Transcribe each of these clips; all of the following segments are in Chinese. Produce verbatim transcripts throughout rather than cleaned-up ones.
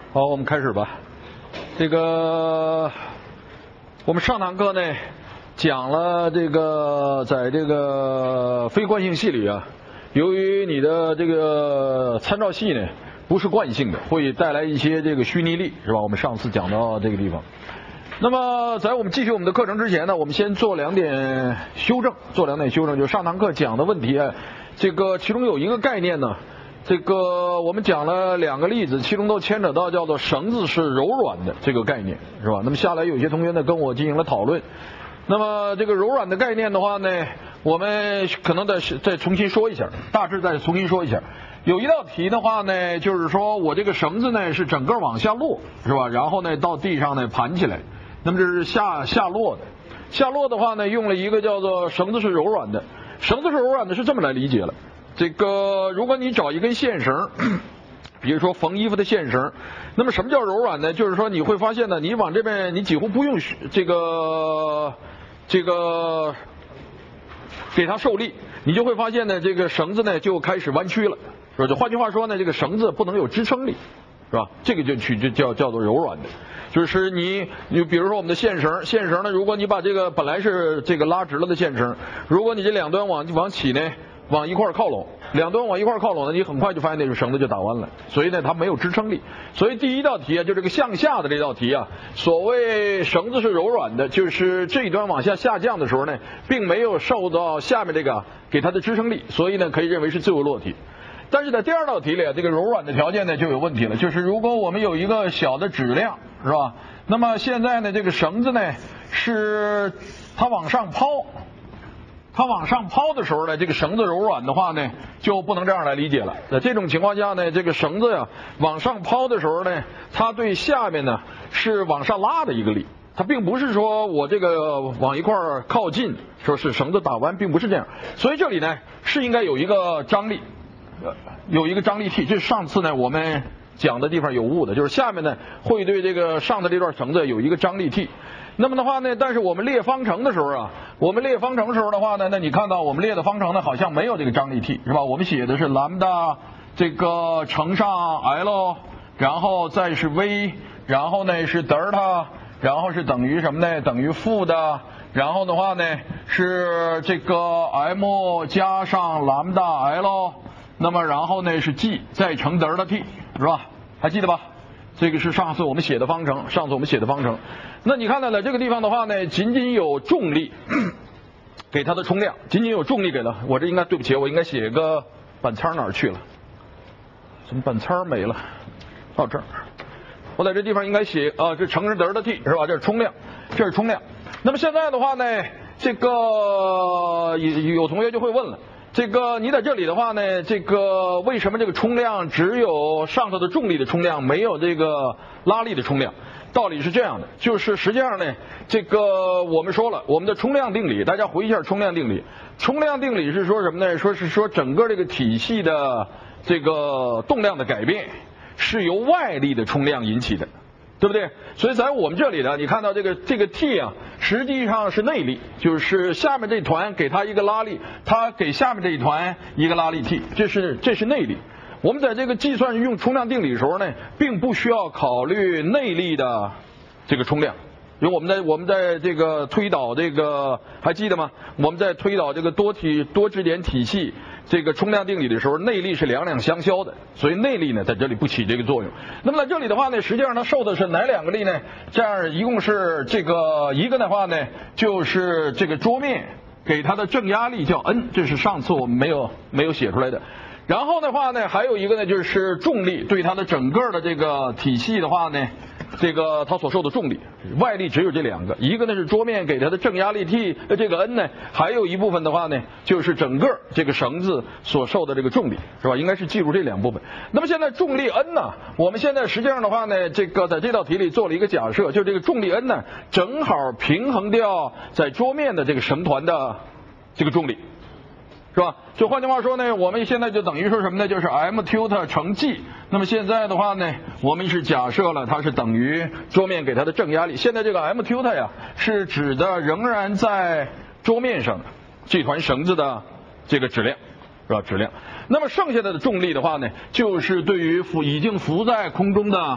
好，我们开始吧。这个我们上堂课呢讲了这个，在这个非惯性系里啊，由于你的这个参照系呢不是惯性的，会带来一些这个虚拟力，是吧？我们上次讲到这个地方。那么在我们继续我们的课程之前呢，我们先做两点修正，做两点修正，就是上堂课讲的问题啊，这个其中有一个概念呢。这个我们讲了两个例子，其中都牵扯到叫做绳子是柔软的这个概念，是吧？那么下来有些同学呢跟我进行了讨论。那么这个柔软的概念的话呢，我们可能再再重新说一下，大致再重新说一下。有一道题的话呢，就是说我这个绳子呢是整个往下落，是吧？然后呢到地上呢盘起来，那么这是下下落的。下落的话呢，用了一个叫做绳子是柔软的。绳子是柔软的是这么来理解了。这个，如果你找一根线绳，比如说缝衣服的线绳，那么什么叫柔软呢？就是说你会发现呢，你往这边你几乎不用这个这个给它受力，你就会发现呢，这个绳子呢就开始弯曲了，是吧？就换句话说呢，这个绳子不能有支撑力，是吧？这个就取就叫叫做柔软的，就是你你比如说我们的线绳，线绳呢，如果你把这个本来是这个拉直了的线绳，如果你这两端往往起呢。往一块靠拢，两端往一块靠拢呢，你很快就发现那个绳子就打弯了，所以呢它没有支撑力。所以第一道题啊，就这个向下的这道题啊，所谓绳子是柔软的，就是这一端往下下降的时候呢，并没有受到下面这个给它的支撑力，所以呢可以认为是自由落体。但是在第二道题里啊，这个柔软的条件呢就有问题了，就是如果我们有一个小的质量，是吧？那么现在呢这个绳子呢是它往上抛。它往上抛的时候呢，这个绳子柔软的话呢，就不能这样来理解了。在这种情况下呢，这个绳子呀往上抛的时候呢，它对下面呢是往上拉的一个力，它并不是说我这个往一块靠近，说是绳子打弯，并不是这样。所以这里呢是应该有一个张力，有一个张力 T。这是上次呢我们讲的地方有误的，就是下面呢会对这个上的这段绳子有一个张力 T。那么的话呢，但是我们列方程的时候啊，我们列方程的时候的话呢，那你看到我们列的方程呢，好像没有这个张力 T， 是吧？我们写的是兰姆达这个乘上 L， 然后再是 V， 然后呢是德尔塔，然后是等于什么呢？等于负的，然后的话呢是这个 M 加上兰姆达 L， 那么然后呢是 G 再乘德尔塔 T， 是吧？还记得吧？这个是上次我们写的方程，上次我们写的方程。那你看到了这个地方的话呢，仅仅有重力给它的冲量，仅仅有重力给它。我这应该对不起，我应该写个板擦哪儿去了？怎么板擦没了？到这儿，我在这地方应该写啊，这乘上德尔塔 T 是吧？这是冲量，这是冲量。那么现在的话呢，这个有同学就会问了。这个你在这里的话呢，这个为什么这个冲量只有上头的重力的冲量，没有这个拉力的冲量？道理是这样的，就是实际上呢，这个我们说了，我们的冲量定理，大家回忆一下冲量定理。冲量定理是说什么呢？说是说整个这个体系的这个动量的改变是由外力的冲量引起的，对不对？所以在我们这里呢，你看到这个这个 T 啊，实际上是内力，就是下面这团给它一个拉力，它给下面这一团一个拉力 T， 这是这是内力。我们在这个计算用冲量定理的时候呢，并不需要考虑内力的这个冲量，因为我们在我们在这个推导这个还记得吗？我们在推导这个多体多质点体系这个冲量定理的时候，内力是两两相消的，所以内力呢在这里不起这个作用。那么在这里的话呢，实际上它受的是哪两个力呢？这样一共是这个一个的话呢，就是这个桌面给它的正压力叫 N， 这是上次我们没有没有写出来的。然后的话呢，还有一个呢，就是重力对它的整个的这个体系的话呢，这个它所受的重力，外力只有这两个，一个呢是桌面给它的正压力 T， 这个 N 呢，还有一部分的话呢，就是整个这个绳子所受的这个重力，是吧？应该是记住这两部分。那么现在重力 N 呢，我们现在实际上的话呢，这个在这道题里做了一个假设，就这个重力 N 呢，正好平衡掉在桌面的这个绳团的这个重力。是吧？就换句话说呢，我们现在就等于说什么呢？就是 m tilde 乘 g。那么现在的话呢，我们是假设了它是等于桌面给它的正压力。现在这个 m tilde 呀，是指的仍然在桌面上这团绳子的这个质量，是吧？质量。那么剩下的重力的话呢，就是对于浮已经浮在空中的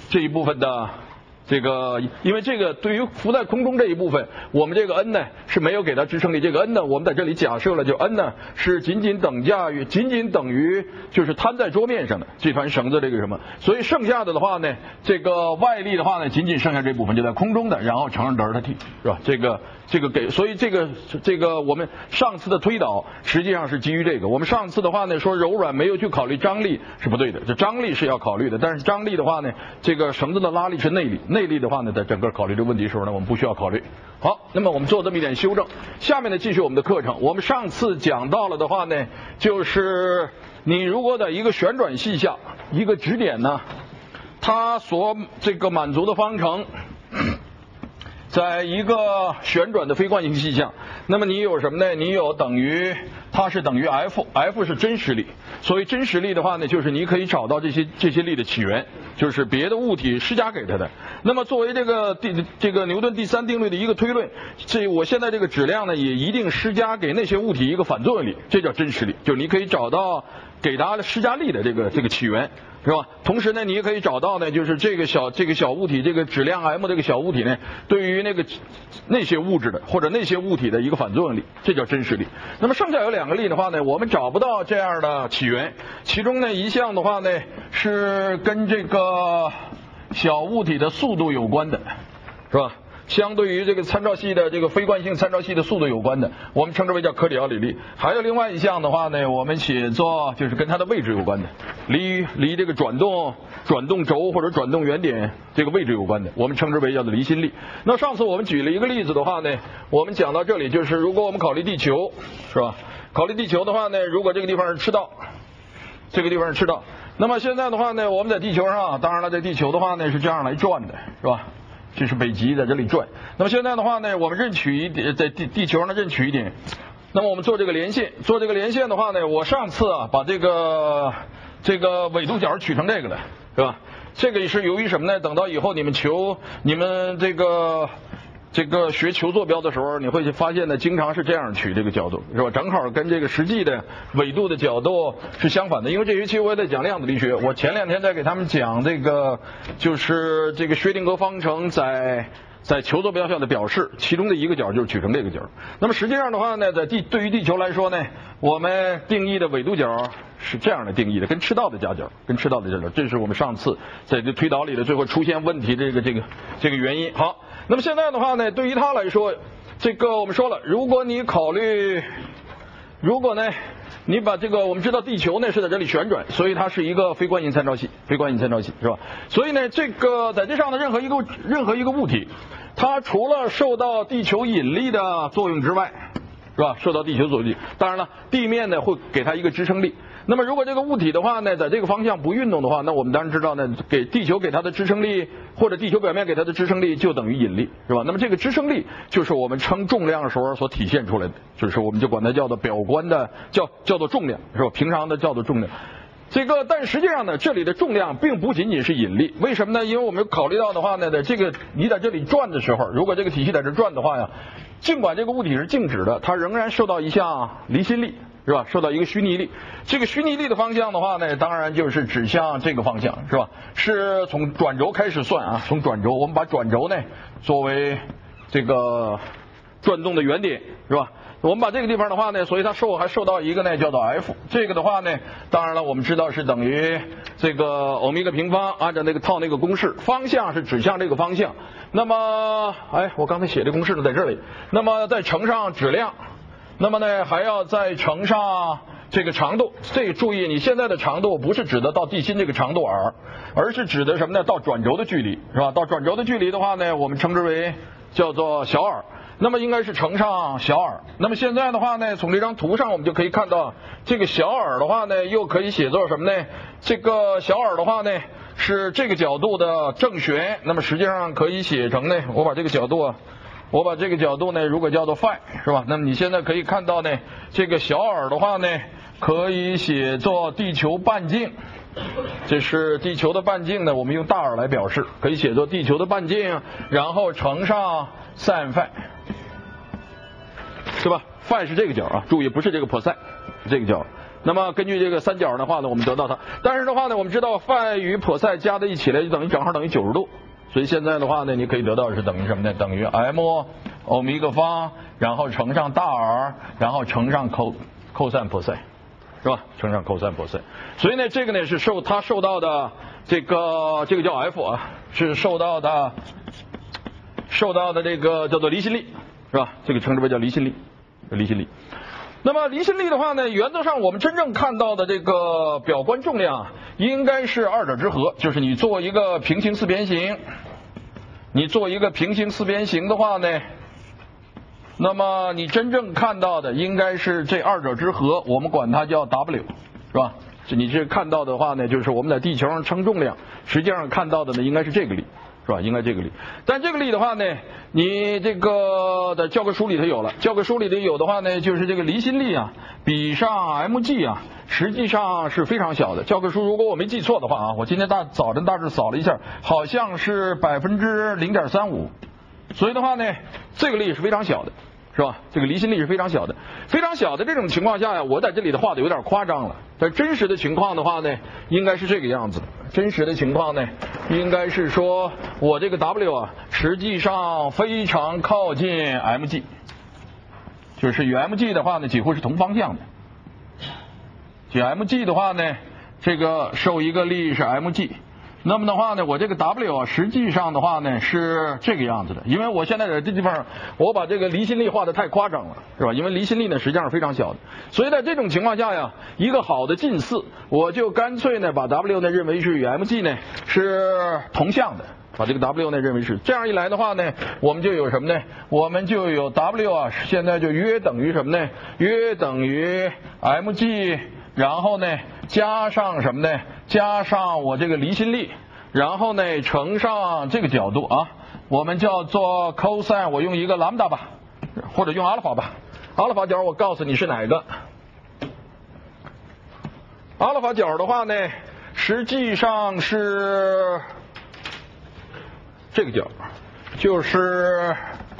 这一部分的。这个，因为这个对于浮在空中这一部分，我们这个 n 呢是没有给它支撑力。这个 n 呢，我们在这里假设了，就 n 呢是仅仅等价于仅仅等于就是摊在桌面上的这团绳子这个什么，所以剩下的的话呢，这个外力的话呢，仅仅剩下这部分就在空中的，然后乘上德尔塔 t 是吧？这个这个给，所以这个这个我们上次的推导实际上是基于这个。我们上次的话呢说柔软没有去考虑张力是不对的，这张力是要考虑的，但是张力的话呢，这个绳子的拉力是内力。内力的话呢，在整个考虑这个问题的时候呢，我们不需要考虑。好，那么我们做这么一点修正。下面呢，继续我们的课程。我们上次讲到了的话呢，就是你如果在一个旋转系下，一个指点呢，它所这个满足的方程，在一个旋转的非惯性系下，那么你有什么呢？你有等于它是等于 F，F 是真实力。所谓真实力的话呢，就是你可以找到这些这些力的起源，就是别的物体施加给它的。那么作为这个第这个牛顿第三定律的一个推论，这我现在这个质量呢，也一定施加给那些物体一个反作用力，这叫真实力，就是你可以找到给它的施加力的这个这个起源。是吧？同时呢，你也可以找到呢，就是这个小这个小物体，这个质量 m 这个小物体呢，对于那个那些物质的或者那些物体的一个反作用力，这叫真实力。那么剩下有两个力的话呢，我们找不到这样的起源，其中呢一项的话呢是跟这个小物体的速度有关的，是吧？相对于这个参照系的这个非惯性参照系的速度有关的，我们称之为叫科里奥里力。还有另外一项的话呢，我们写作就是跟它的位置有关的，离离这个转动转动轴或者转动原点这个位置有关的，我们称之为叫做离心力。那上次我们举了一个例子的话呢，我们讲到这里，就是如果我们考虑地球，是吧？考虑地球的话呢，如果这个地方是赤道，这个地方是赤道，那么现在的话呢，我们在地球上，当然了，在地球的话呢是这样来转的，是吧？这是北极在这里转。那么现在的话呢，我们任取一点，在地地球上任取一点。那么我们做这个连线，做这个连线的话呢，我上次啊把这个这个纬度角取成这个了，是吧？这个是由于什么呢？等到以后你们求你们这个这个学球坐标的时候，你会发现呢，经常是这样取这个角度，是吧？正好跟这个实际的纬度的角度是相反的。因为这学期我也在讲量子力学，我前两天在给他们讲这个，就是这个薛定谔方程在在球坐标下的表示，其中的一个角就是取成这个角。那么实际上的话呢，在地对于地球来说呢，我们定义的纬度角是这样的定义的，跟赤道的夹角，跟赤道的夹角，这是我们上次在这推导里的最后出现问题的这个这个这个原因。好。那么现在的话呢，对于它来说，这个我们说了，如果你考虑，如果呢，你把这个我们知道地球呢是在这里旋转，所以它是一个非惯性参照系，非惯性参照系是吧？所以呢，这个在这上的任何一个任何一个物体，它除了受到地球引力的作用之外，是吧？受到地球作用力，当然了，地面呢会给它一个支撑力。那么如果这个物体的话呢，在这个方向不运动的话，那我们当然知道呢，给地球给它的支撑力，或者地球表面给它的支撑力就等于引力，是吧？那么这个支撑力就是我们称重量的时候所体现出来的，就是我们就管它叫做表观的叫叫做重量，是吧？平常的叫做重量。这个，但实际上呢，这里的重量并不仅仅是引力，为什么呢？因为我们考虑到的话呢，在这个你在这里转的时候，如果这个体系在这转的话呀，尽管这个物体是静止的，它仍然受到一项离心力，是吧？受到一个虚拟力。这个虚拟力的方向的话呢，当然就是指向这个方向，是吧？是从转轴开始算啊，从转轴，我们把转轴呢作为这个转动的原点，是吧？我们把这个地方的话呢，所以它受还受到一个呢叫做 F， 这个的话呢，当然了，我们知道是等于这个欧米伽平方，按照那个套那个公式，方向是指向这个方向。那么，哎，我刚才写的公式呢在这里。那么再乘上质量，那么呢还要再乘上这个长度。这个注意，你现在的长度不是指的到地心这个长度 r， 而是指的什么呢？到转轴的距离，是吧？到转轴的距离的话呢，我们称之为叫做小 r。那么应该是乘上小 r。那么现在的话呢，从这张图上我们就可以看到，这个小 r 的话呢，又可以写作什么呢？这个小 r 的话呢，是这个角度的正弦。那么实际上可以写成呢，我把这个角度啊，我把这个角度呢，如果叫做 phi， 是吧？那么你现在可以看到呢，这个小 r 的话呢，可以写作地球半径。这是地球的半径呢，我们用大 r 来表示，可以写作地球的半径，然后乘上 sin phi。是吧？phi 是这个角啊，注意不是这个 cos， 这个角那么根据这个三角的话呢，我们得到它。但是的话呢，我们知道 phi 与 psi 加在一起来就等于正好等于九十度。所以现在的话呢，你可以得到是等于什么呢？等于 m 欧米伽方，然后乘上大 R， 然后乘上 cos cosine psi， 是吧？乘上 cosine psi。所以呢，这个呢是受它受到的这个这个叫 F 啊，是受到的受到的这个叫做离心力，是吧？这个称之为叫离心力，离心力。那么离心力的话呢，原则上我们真正看到的这个表观重量应该是二者之和，就是你做一个平行四边形，你做一个平行四边形的话呢，那么你真正看到的应该是这二者之和，我们管它叫 W， 是吧？你这看到的话呢，就是我们在地球上称重量，实际上看到的呢应该是这个力。是吧？应该这个力，但这个力的话呢，你这个的教科书里头有了，教科书里头有的话呢，就是这个离心力啊，比上 mg 啊，实际上是非常小的。教科书如果我没记错的话啊，我今天大早晨大致扫了一下，好像是百分之零点三五，所以的话呢，这个力是非常小的。是吧？这个离心力是非常小的，非常小的这种情况下呀，我在这里的画的有点夸张了。但真实的情况的话呢，应该是这个样子。真实的情况呢，应该是说我这个 W 啊，实际上非常靠近 mg， 就是与 mg 的话呢，几乎是同方向的。与 mg 的话呢，这个受一个力是 mg。那么的话呢，我这个 W 啊，实际上的话呢是这个样子的，因为我现在在这地方，我把这个离心力画的太夸张了，是吧？因为离心力呢实际上是非常小的，所以在这种情况下呀，一个好的近似，我就干脆呢把 W 呢认为是与 mg 呢是同向的，把这个 W 呢认为是这样一来的话呢，我们就有什么呢？我们就有 W 啊，现在就约等于什么呢？约等于 mg。然后呢，加上什么呢？加上我这个离心力，然后呢乘上这个角度啊，我们叫做 cosine， 我用一个 lambda 吧，或者用阿尔法吧。阿尔法角我告诉你是哪个？阿尔法角的话呢，实际上是这个角，就是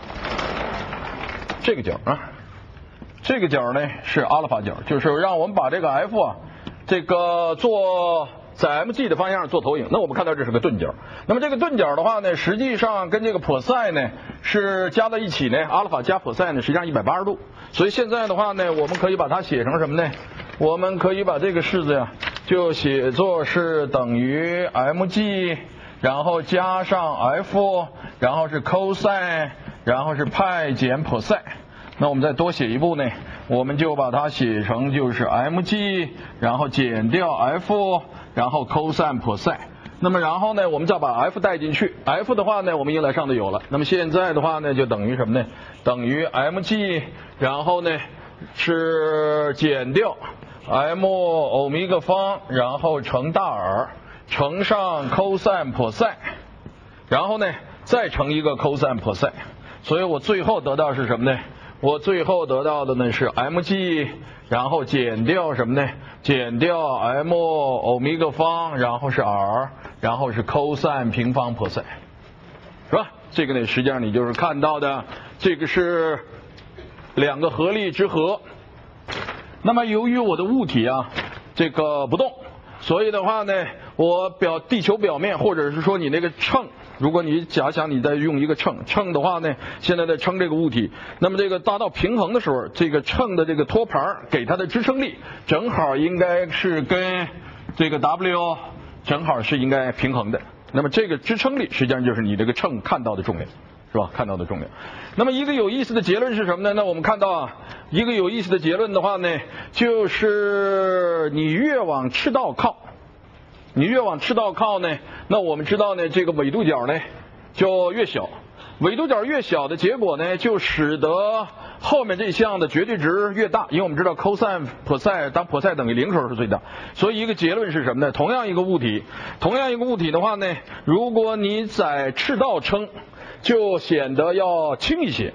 这个角啊。这个角呢是阿尔法角，就是让我们把这个 F 啊，这个做在 mg 的方向上做投影。那我们看到这是个钝角，那么这个钝角的话呢，实际上跟这个 psi 呢是加在一起呢，阿尔法加 psi 呢实际上一百八十度。所以现在的话呢，我们可以把它写成什么呢？我们可以把这个式子呀，就写作是等于 mg， 然后加上 F， 然后是 cosine， 然后是派减 psi。那我们再多写一步呢，我们就把它写成就是 mg， 然后减掉 F， 然后 cosine psi。那么然后呢，我们再把 F 带进去 ，F 的话呢，我们应来上头有了。那么现在的话呢，就等于什么呢？等于 mg， 然后呢是减掉 m 欧米伽方，然后乘大 R， 乘上 cosine psi， 然后呢再乘一个 cosine psi。所以我最后得到是什么呢？我最后得到的呢是 mg， 然后减掉什么呢？减掉 m 欧米伽方，然后是 R， 然后是 cosine 平方 psi， 是吧？这个呢，实际上你就是看到的，这个是两个合力之和。那么由于我的物体啊，这个不动，所以的话呢，我表地球表面或者是说你那个秤。如果你假想你在用一个秤，秤的话呢，现在在称这个物体，那么这个达到平衡的时候，这个秤的这个托盘给它的支撑力，正好应该是跟这个 W 正好是应该平衡的。那么这个支撑力实际上就是你这个秤看到的重量，是吧？看到的重量。那么一个有意思的结论是什么呢？那我们看到啊，一个有意思的结论的话呢，就是你越往赤道靠。你越往赤道靠呢，那我们知道呢，这个纬度角呢就越小，纬度角越小的结果呢，就使得后面这项的绝对值越大，因为我们知道 cosine psi 当 psi 等于零时候是最大，所以一个结论是什么呢？同样一个物体，同样一个物体的话呢，如果你在赤道称，就显得要轻一些。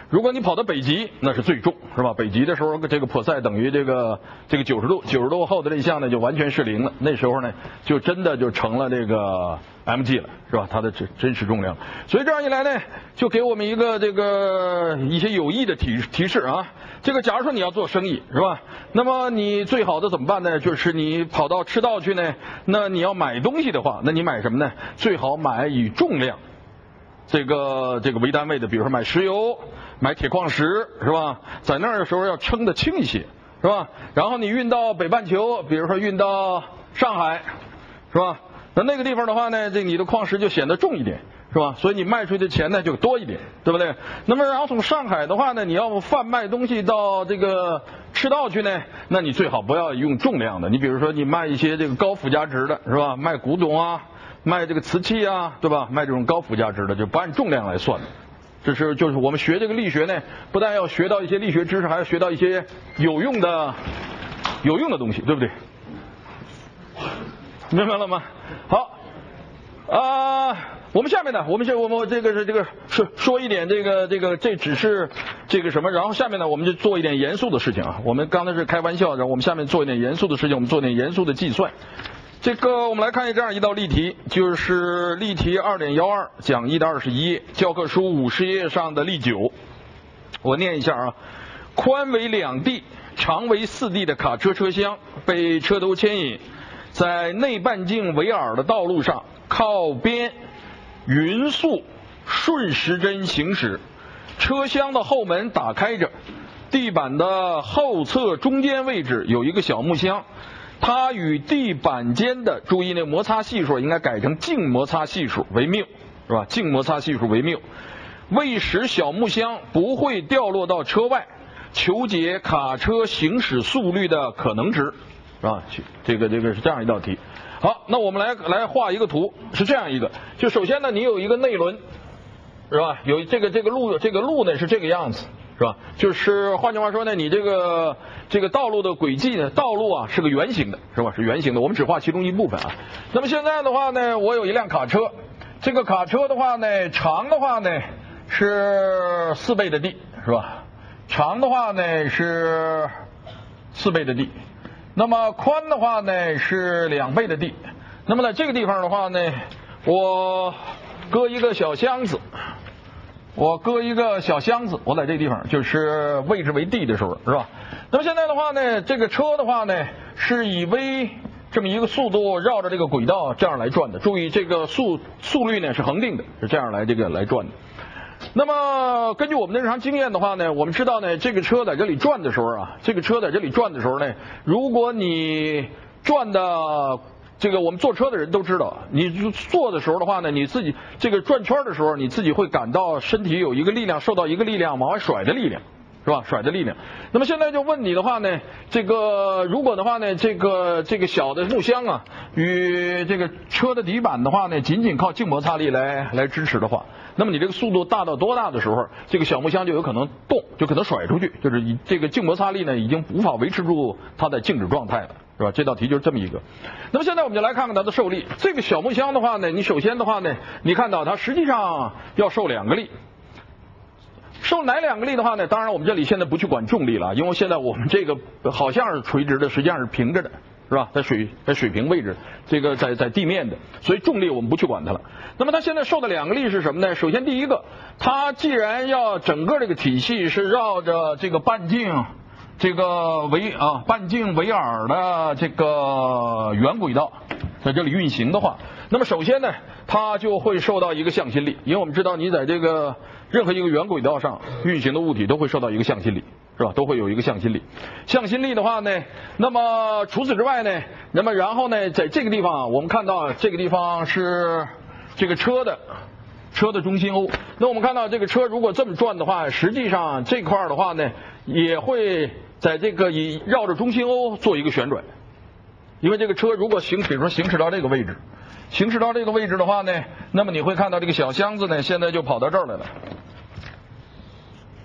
如果你跑到北极，那是最重，是吧？北极的时候，这个迫塞等于这个这个九十度，九十度后的这一项呢就完全是零了。那时候呢，就真的就成了这个 M G 了，是吧？它的真真实重量。所以这样一来呢，就给我们一个这个一些有益的提提示啊。这个假如说你要做生意，是吧？那么你最好的怎么办呢？就是你跑到赤道去呢，那你要买东西的话，那你买什么呢？最好买以重量这个这个为单位的，比如说买石油。买铁矿石是吧？在那儿的时候要称的轻一些，是吧？然后你运到北半球，比如说运到上海，是吧？那那个地方的话呢，这你的矿石就显得重一点，是吧？所以你卖出去的钱呢就多一点，对不对？那么然后从上海的话呢，你要贩卖东西到这个赤道去呢，那你最好不要用重量的。你比如说你卖一些这个高附加值的，是吧？卖古董啊，卖这个瓷器啊，对吧？卖这种高附加值的，就不按重量来算的。这是就是我们学这个力学呢，不但要学到一些力学知识，还要学到一些有用的有用的东西，对不对？明白了吗？好，啊、呃，我们下面呢，我们现我们这个是这个说说一点这个这个这只是这个什么，然后下面呢我们就做一点严肃的事情啊。我们刚才是开玩笑，然后我们下面做一点严肃的事情，我们做点严肃的计算。这个我们来看这样一道例题，就是例题 二点一二 讲义的二十一页，教科书五十页上的例九。我念一下啊，宽为两 D 长为四 D 的卡车车厢被车头牵引在内半径为 r 的道路上靠边匀速顺时针行驶，车厢的后门打开着，地板的后侧中间位置有一个小木箱，它与地板间的，注意那摩擦系数应该改成净摩擦系数为谬，是吧？净摩擦系数为谬。为使小木箱不会掉落到车外，求解卡车行驶速率的可能值，是吧？这个这个是这样一道题。好，那我们来来画一个图，是这样一个，就首先呢，你有一个内轮，是吧？有这个这个路，这个路呢是这个样子。是吧？就是换句话说呢，你这个这个道路的轨迹呢，道路啊是个圆形的，是吧？是圆形的。我们只画其中一部分啊。那么现在的话呢，我有一辆卡车，这个卡车的话呢，长的话呢是四倍的 d， 是吧？长的话呢是四倍的 d， 那么宽的话呢是两倍的 d。那么在这个地方的话呢，我搁一个小箱子。我搁一个小箱子，我在这个地方就是位置为 d 的时候，是吧？那么现在的话呢，这个车的话呢是以 v 这么一个速度绕着这个轨道这样来转的。注意这个速速率呢是恒定的，是这样来这个来转的。那么根据我们的日常经验的话呢，我们知道呢，这个车在这里转的时候啊，这个车在这里转的时候呢，如果你转的这个我们坐车的人都知道，你坐的时候的话呢，你自己这个转圈的时候，你自己会感到身体有一个力量受到一个力量往外甩的力量，是吧？甩的力量。那么现在就问你的话呢，这个如果的话呢，这个这个小的木箱啊，与这个车的底板的话呢，仅仅靠静摩擦力来来支持的话，那么你这个速度大到多大的时候，这个小木箱就有可能动，就可能甩出去，就是以这个静摩擦力呢已经无法维持住它的静止状态了。是吧？这道题就是这么一个。那么现在我们就来看看它的受力。这个小木箱的话呢，你首先的话呢，你看到它实际上要受两个力。受哪两个力的话呢？当然我们这里现在不去管重力了，因为现在我们这个好像是垂直的，实际上是平着的，是吧？在水在水平位置，这个在在地面的，所以重力我们不去管它了。那么它现在受的两个力是什么呢？首先第一个，它既然要整个这个体系是绕着这个半径。这个为啊半径为 r 的这个圆轨道在这里运行的话，那么首先呢，它就会受到一个向心力，因为我们知道你在这个任何一个圆轨道上运行的物体都会受到一个向心力，是吧？都会有一个向心力。向心力的话呢，那么除此之外呢，那么然后呢，在这个地方我们看到这个地方是这个车的。车的中心欧，那我们看到这个车如果这么转的话，实际上这块的话呢，也会在这个以绕着中心欧做一个旋转，因为这个车如果行，比如说行驶到这个位置，行驶到这个位置的话呢，那么你会看到这个小箱子呢，现在就跑到这儿来了，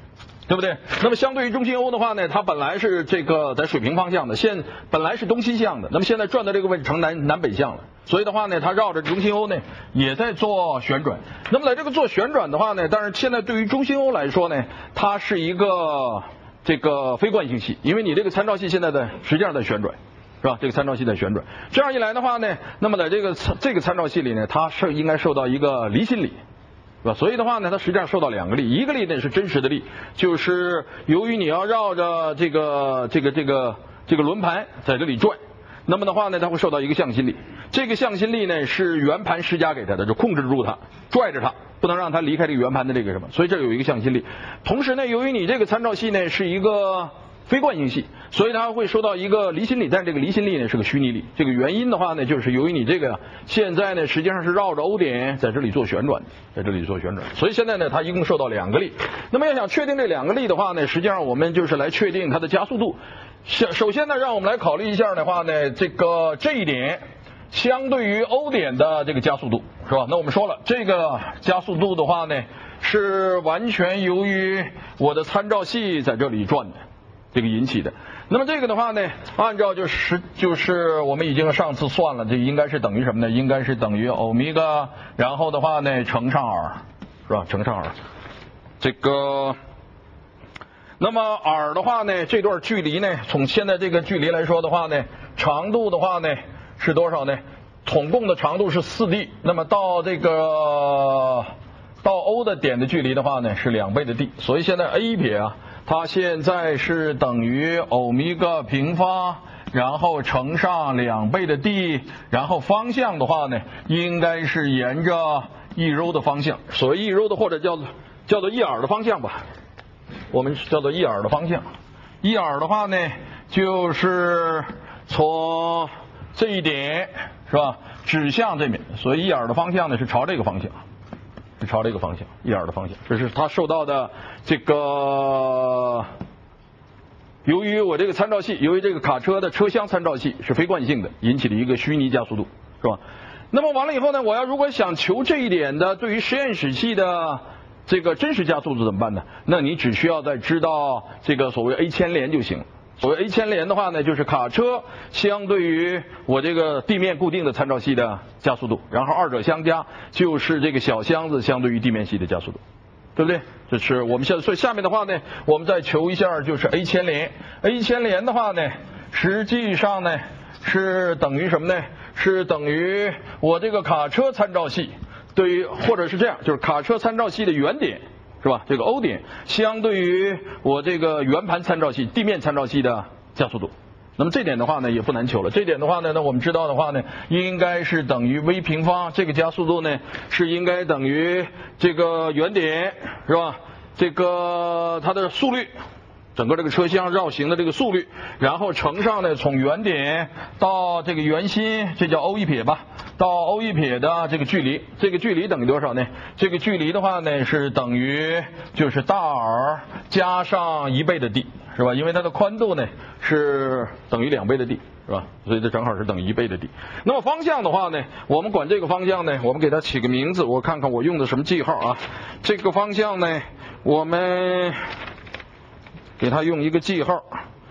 对不对？那么相对于中心欧的话呢，它本来是这个在水平方向的，现本来是东西向的，那么现在转到这个位置成南南北向了，所以的话呢，它绕着中心欧呢也在做旋转。那么在这个做旋转的话呢，但是现在对于中心欧来说呢，它是一个这个非惯性系，因为你这个参照系现在的实际上在旋转。是吧？这个参照系在旋转，这样一来的话呢，那么在这个这个参照系里呢，它是应该受到一个离心力，是吧？所以的话呢，它实际上受到两个力，一个力呢是真实的力，就是由于你要绕着这个这个这个这个轮盘在这里转，那么的话呢，它会受到一个向心力，这个向心力呢是圆盘施加给它的，就控制住它，拽着它，不能让它离开这个圆盘的这个什么，所以这有一个向心力。同时呢，由于你这个参照系呢是一个非惯性系，所以它会受到一个离心力，但是这个离心力呢是个虚拟力。这个原因的话呢，就是由于你这个现在呢实际上是绕着欧点在这里做旋转，在这里做旋转，所以现在呢它一共受到两个力。那么要想确定这两个力的话呢，实际上我们就是来确定它的加速度。首首先呢，让我们来考虑一下的话呢，这个这一点相对于欧点的这个加速度，是吧？那我们说了，这个加速度的话呢，是完全由于我的参照系在这里转的。这个引起的，那么这个的话呢，按照就是就是我们已经上次算了，这应该是等于什么呢？应该是等于欧米伽，然后的话呢乘上 r， 是吧？乘上 r， 这个，那么 r 的话呢，这段距离呢，从现在这个距离来说的话呢，长度的话呢是多少呢？总共的长度是 四 d， 那么到这个到 O 的点的距离的话呢是两倍的 d， 所以现在 a 撇啊。它现在是等于欧米伽平方，然后乘上两倍的 d， 然后方向的话呢，应该是沿着 e rho 的方向，所谓 e rho 的或者叫做叫做 e r 的方向吧，我们叫做 e r 的方向。e r 的话呢，就是从这一点是吧，指向这边，所以 e r 的方向呢是朝这个方向。是朝这个方向 ，e r 的方向，这是它受到的这个，由于我这个参照系，由于这个卡车的车厢参照系是非惯性的，引起的一个虚拟加速度，是吧？那么完了以后呢，我要如果想求这一点的对于实验室系的这个真实加速度怎么办呢？那你只需要再知道这个所谓 a 牵连就行了。所谓 a 牵连的话呢，就是卡车相对于我这个地面固定的参照系的加速度，然后二者相加就是这个小箱子相对于地面系的加速度，对不对？这是我们现在，所以下面的话呢，我们再求一下就是 a 牵连。a 牵连的话呢，实际上呢是等于什么呢？是等于我这个卡车参照系对于，或者是这样，就是卡车参照系的原点。是吧？这个 O 点相对于我这个圆盘参照系、地面参照系的加速度，那么这点的话呢也不难求了。这点的话呢，那我们知道的话呢，应该是等于 v 平方，这个加速度呢是应该等于这个原点，是吧？这个它的速率，整个这个车厢绕行的这个速率，然后乘上呢从原点到这个圆心，这叫 O 一撇吧。到 O 一撇的这个距离，这个距离等于多少呢？这个距离的话呢是等于就是大 r 加上一倍的 d， 是吧？因为它的宽度呢是等于两倍的 d， 是吧？所以这正好是等于一倍的 d。那么方向的话呢，我们管这个方向呢，我们给它起个名字，我看看我用的什么记号啊？这个方向呢，我们给它用一个记号，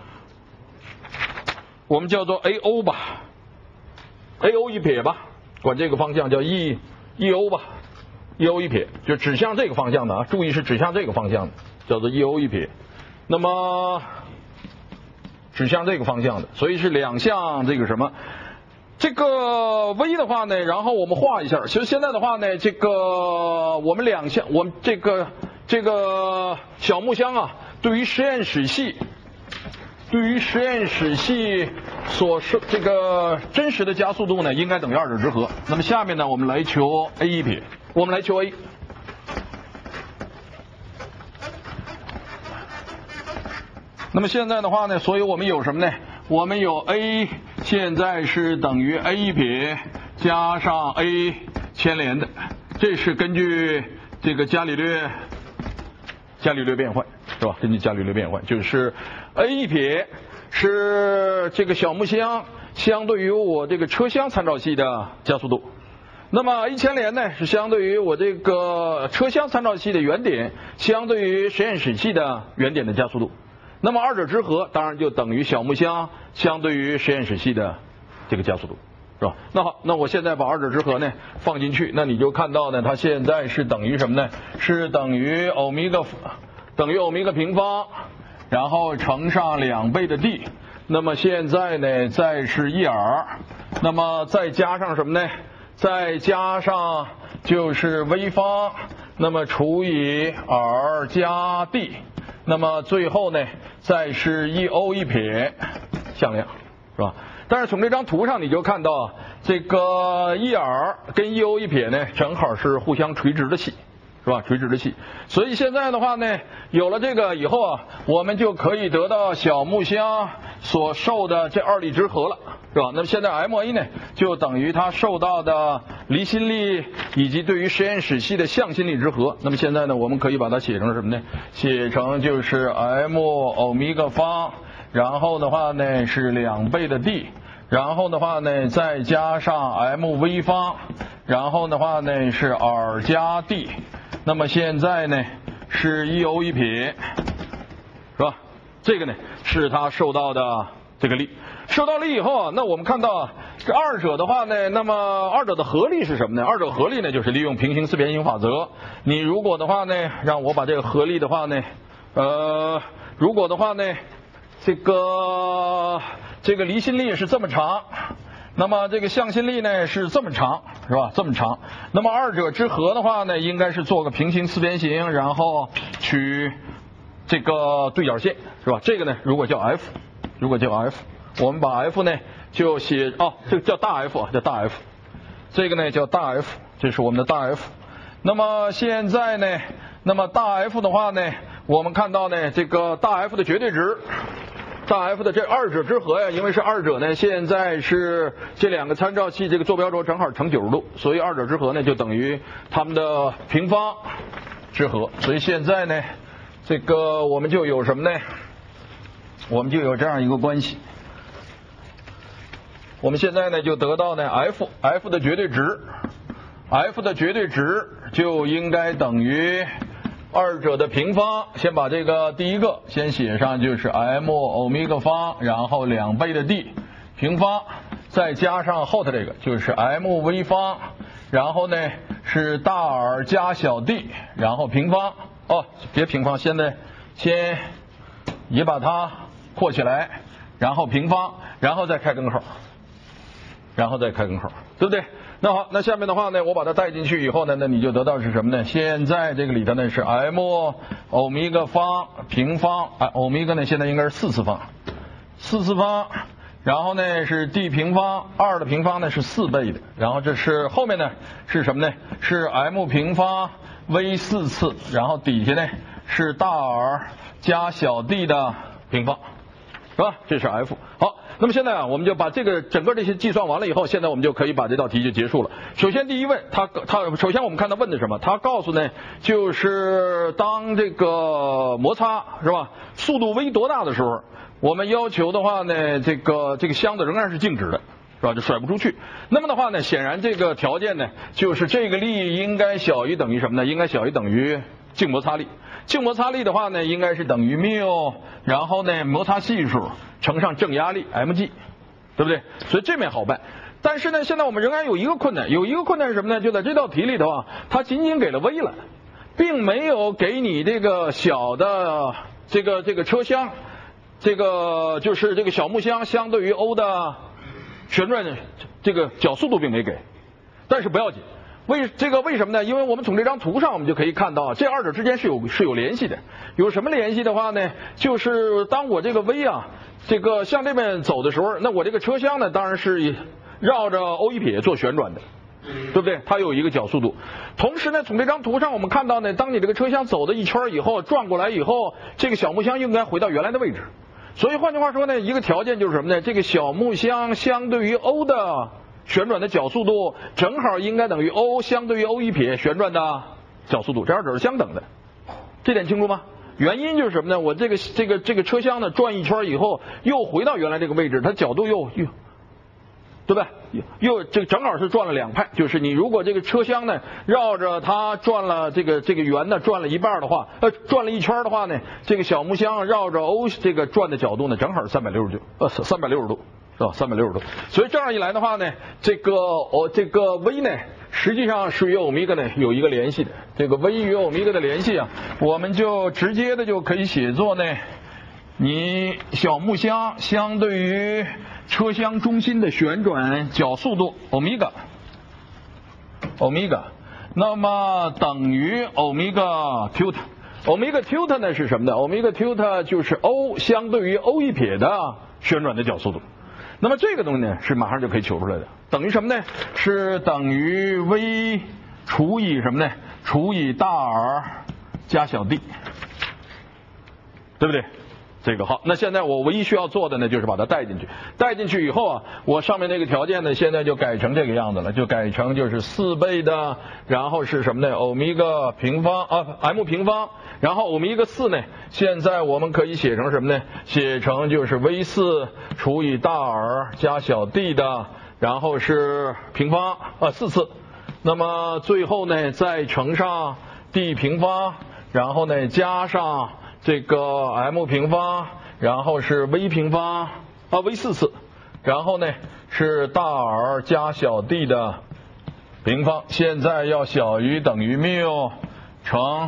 我们叫做 A O 吧 ，A O 一撇吧。管这个方向叫 E E O 吧 ，E O 一撇就指向这个方向的啊，注意是指向这个方向的，叫做 E O 一撇。那么指向这个方向的，所以是两项这个什么？这个 V 的话呢，然后我们画一下。其实现在的话呢，这个我们两项，我们这个这个小木箱啊，对于实验室系。对于实验室系所是这个真实的加速度呢，应该等于二者之和。那么下面呢，我们来求 a 一撇，我们来求 a。那么现在的话呢，所以我们有什么呢？我们有 a 现在是等于 a 一撇加上 a 牵连的，这是根据这个伽利略伽利略变换，是吧？根据伽利略变换，就是 a 一撇是这个小木箱相对于我这个车厢参照系的加速度， 那么 A 牵连呢是相对于我这个车厢参照系的原点，相对于实验室系的原点的加速度。那么二者之和当然就等于小木箱相对于实验室系的这个加速度，是吧？那好，那我现在把二者之和呢放进去，那你就看到呢，它现在是等于什么呢？是等于欧米伽等于欧米伽平方，然后乘上两倍的 d。那么现在呢，再是 E r， 那么再加上什么呢？再加上就是 v 方，那么除以 r 加 d。那么最后呢，再是一欧一撇向量，是吧？但是从这张图上你就看到，这个 E r 跟一欧一撇呢，正好是互相垂直的系，是吧？垂直的系。所以现在的话呢，有了这个以后啊，我们就可以得到小木箱所受的这二力之和了，是吧？那么现在 M A 呢，就等于它受到的离心力以及对于实验室系的向心力之和。那么现在呢，我们可以把它写成什么呢？写成就是 M 欧米伽方，然后的话呢是两倍的 d， 然后的话呢再加上 M v 方，然后的话呢是 r 加 d。那么现在呢是一欧一撇，是吧？这个呢是它受到的这个力。受到力以后啊，那我们看到这二者的话呢，那么二者的合力是什么呢？二者合力呢就是利用平行四边形法则。你如果的话呢，让我把这个合力的话呢，呃，如果的话呢，这个这个离心力是这么长，那么这个向心力呢是这么长，是吧？这么长。那么二者之和的话呢，应该是做个平行四边形，然后取这个对角线，是吧？这个呢，如果叫 F， 如果叫 F， 我们把 F 呢就写哦，这个叫大 F， 叫大 F， 这个呢叫大 F， 这是我们的大 F。那么现在呢，那么大 F 的话呢，我们看到呢，这个大 F 的绝对值。大 F 的这二者之和呀，因为是二者呢，现在是这两个参照系这个坐标轴正好成九十度，所以二者之和呢就等于它们的平方之和。所以现在呢，这个我们就有什么呢？我们就有这样一个关系。我们现在呢就得到呢 F F 的绝对值 ，F 的绝对值就应该等于二者的平方。先把这个第一个先写上，就是 M 欧米伽方，然后两倍的 d 平方，再加上后头这个就是 M v 方，然后呢是大 R 加小 d， 然后平方。哦，别平方，现在先也把它括起来，然后平方，然后再开根口。然后再开根口，对不对？那好，那下面的话呢，我把它带进去以后呢，那你就得到是什么呢？现在这个里头呢是 M 欧米伽方平方，啊，欧米伽呢现在应该是四次方，四次方，然后呢是 d 平方，二的平方呢是四倍的，然后这是后面呢是什么呢？是 M 平方 v 四次，然后底下呢是大 R 加小 d 的平方，是吧？这是 F。好。那么现在啊，我们就把这个整个这些计算完了以后，现在我们就可以把这道题就结束了。首先第一问，他他首先我们看他问的什么？他告诉呢，就是当这个摩擦是吧，速度 v 多大的时候，我们要求的话呢，这个这个箱子仍然是静止的，是吧？就甩不出去。那么的话呢，显然这个条件呢，就是这个力应该小于等于什么呢？应该小于等于静摩擦力。静摩擦力的话呢，应该是等于缪，然后呢摩擦系数乘上正压力 mg， 对不对？所以这面好办。但是呢，现在我们仍然有一个困难，有一个困难是什么呢？就在这道题里头啊，它仅仅给了 v 了，并没有给你这个小的这个这个车厢，这个就是这个小木箱相对于 O 的旋转这个角速度并没给，但是不要紧。为这个为什么呢？因为我们从这张图上我们就可以看到，这二者之间是有是有联系的。有什么联系的话呢？就是当我这个 v 啊，这个向这边走的时候，那我这个车厢呢，当然是绕着 O 一撇做旋转的，对不对？它有一个角速度。同时呢，从这张图上我们看到呢，当你这个车厢走了一圈以后，转过来以后，这个小木箱应该回到原来的位置。所以换句话说呢，一个条件就是什么呢？这个小木箱相对于 O 的旋转的角速度正好应该等于 O 相对于 O 一撇旋转的角速度，这二者是相等的，这点清楚吗？原因就是什么呢？我这个这个这个车厢呢转一圈以后又回到原来这个位置，它角度又又对吧？又这个正好是转了两派，就是你如果这个车厢呢绕着它转了这个这个圆呢转了一半的话，呃转了一圈的话呢，这个小木箱绕着 O 这个转的角度呢正好是三百六十度，呃三百六十度是吧？三百六十度，所以这样一来的话呢，这个哦这个 V 呢实际上是与欧米伽呢有一个联系的，这个 V 与欧米伽的联系啊，我们就直接的就可以写作呢，你小木箱相对于车厢中心的旋转角速度欧米伽，欧米伽，那么等于欧米伽 tilde。欧米伽 tilde 呢是什么呢？欧米伽 tilde 就是 O 相对于 O 一撇的旋转的角速度。那么这个东西呢是马上就可以求出来的，等于什么呢？是等于 V 除以什么呢？除以大 R 加小 d， 对不对？这个好，那现在我唯一需要做的呢，就是把它带进去。带进去以后啊，我上面那个条件呢，现在就改成这个样子了，就改成就是四倍的，然后是什么呢？欧米伽平方啊 ，m 平方，然后欧米伽四呢，现在我们可以写成什么呢？写成就是 v 四除以大 R 加小 d 的，然后是平方啊四次，那么最后呢再乘上 d 平方，然后呢加上这个 m 平方，然后是 v 平方啊 v 四次，然后呢是大 R 加小 d 的平方，现在要小于等于缪乘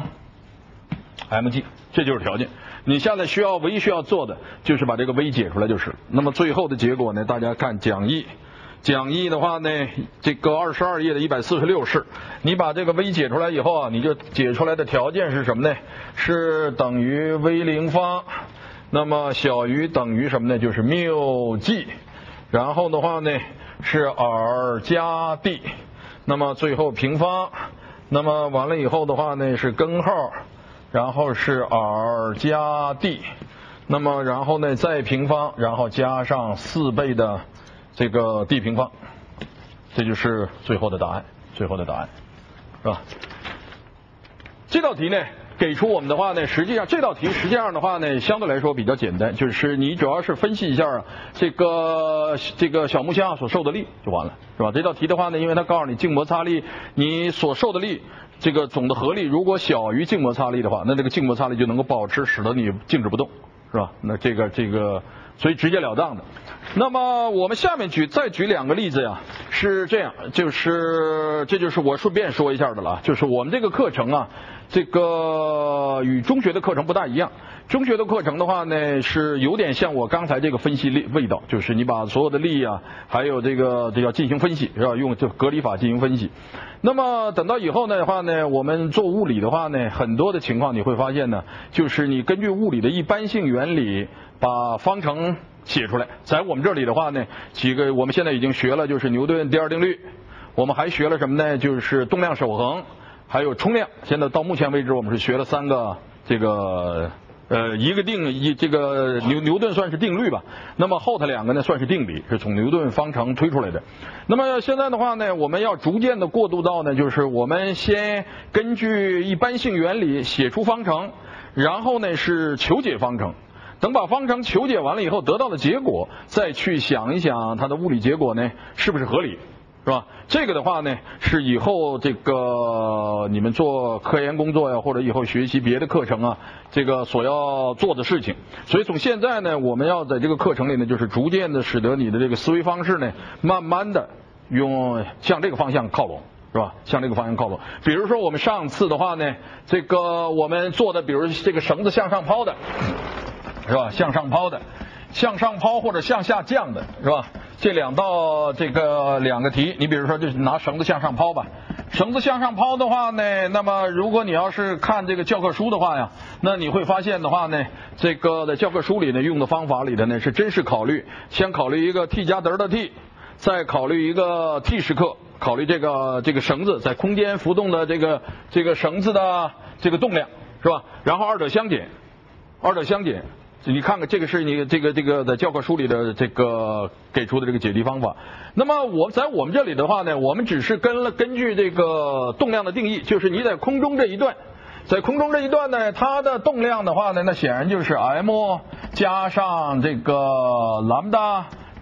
mg， 这就是条件。你现在需要唯一需要做的就是把这个 v 解出来就是了。那么最后的结果呢，大家看讲义。讲义的话呢，这个二十二页的一百四十六式，你把这个 v 解出来以后啊，你就解出来的条件是什么呢？是等于 v 零方，那么小于等于什么呢？就是缪 g， 然后的话呢是 r 加 d， 那么最后平方，那么完了以后的话呢是根号，然后是 r 加 d， 那么然后呢再平方，然后加上四倍的这个 d 平方，这就是最后的答案，最后的答案，是吧？这道题呢，给出我们的话呢，实际上这道题实际上的话呢，相对来说比较简单，就是你主要是分析一下这个这个小木箱所受的力就完了，是吧？这道题的话呢，因为它告诉你静摩擦力，你所受的力这个总的合力如果小于静摩擦力的话，那这个静摩擦力就能够保持，使得你静止不动，是吧？那这个这个。所以直截了当的。那么我们下面举再举两个例子呀，是这样，就是这就是我顺便说一下的了，就是我们这个课程啊，这个与中学的课程不大一样。中学的课程的话呢，是有点像我刚才这个分析力味道，就是你把所有的力啊，还有这个这要进行分析，是吧？用这隔离法进行分析。那么等到以后呢的话呢，我们做物理的话呢，很多的情况你会发现呢，就是你根据物理的一般性原理把方程写出来。在我们这里的话呢，几个我们现在已经学了，就是牛顿第二定律，我们还学了什么呢？就是动量守恒，还有冲量。现在到目前为止，我们是学了三个这个。呃，一个定一这个牛牛顿算是定律吧，那么后头两个呢算是定理，是从牛顿方程推出来的。那么现在的话呢，我们要逐渐的过渡到呢，就是我们先根据一般性原理写出方程，然后呢是求解方程。等把方程求解完了以后，得到的结果，再去想一想它的物理结果呢是不是合理。是吧？这个的话呢，是以后这个你们做科研工作呀，或者以后学习别的课程啊，这个所要做的事情。所以从现在呢，我们要在这个课程里呢，就是逐渐的使得你的这个思维方式呢，慢慢的用向这个方向靠拢，是吧？向这个方向靠拢。比如说我们上次的话呢，这个我们做的，比如这个绳子向上抛的，是吧？向上抛的。向上抛或者向下降的，是吧？这两道这个两个题，你比如说就是拿绳子向上抛吧。绳子向上抛的话呢，那么如果你要是看这个教科书的话呀，那你会发现的话呢，这个在教科书里呢用的方法里头呢是真实考虑，先考虑一个 t 加德的 t， 再考虑一个 t 时刻，考虑这个这个绳子在空间浮动的这个这个绳子的这个动量，是吧？然后二者相减，二者相减。你看看这个是你这个这个在教科书里的这个给出的这个解题方法。那么我在我们这里的话呢，我们只是跟了根据这个动量的定义，就是你在空中这一段，在空中这一段呢，它的动量的话呢，那显然就是 m 加上这个 lambda，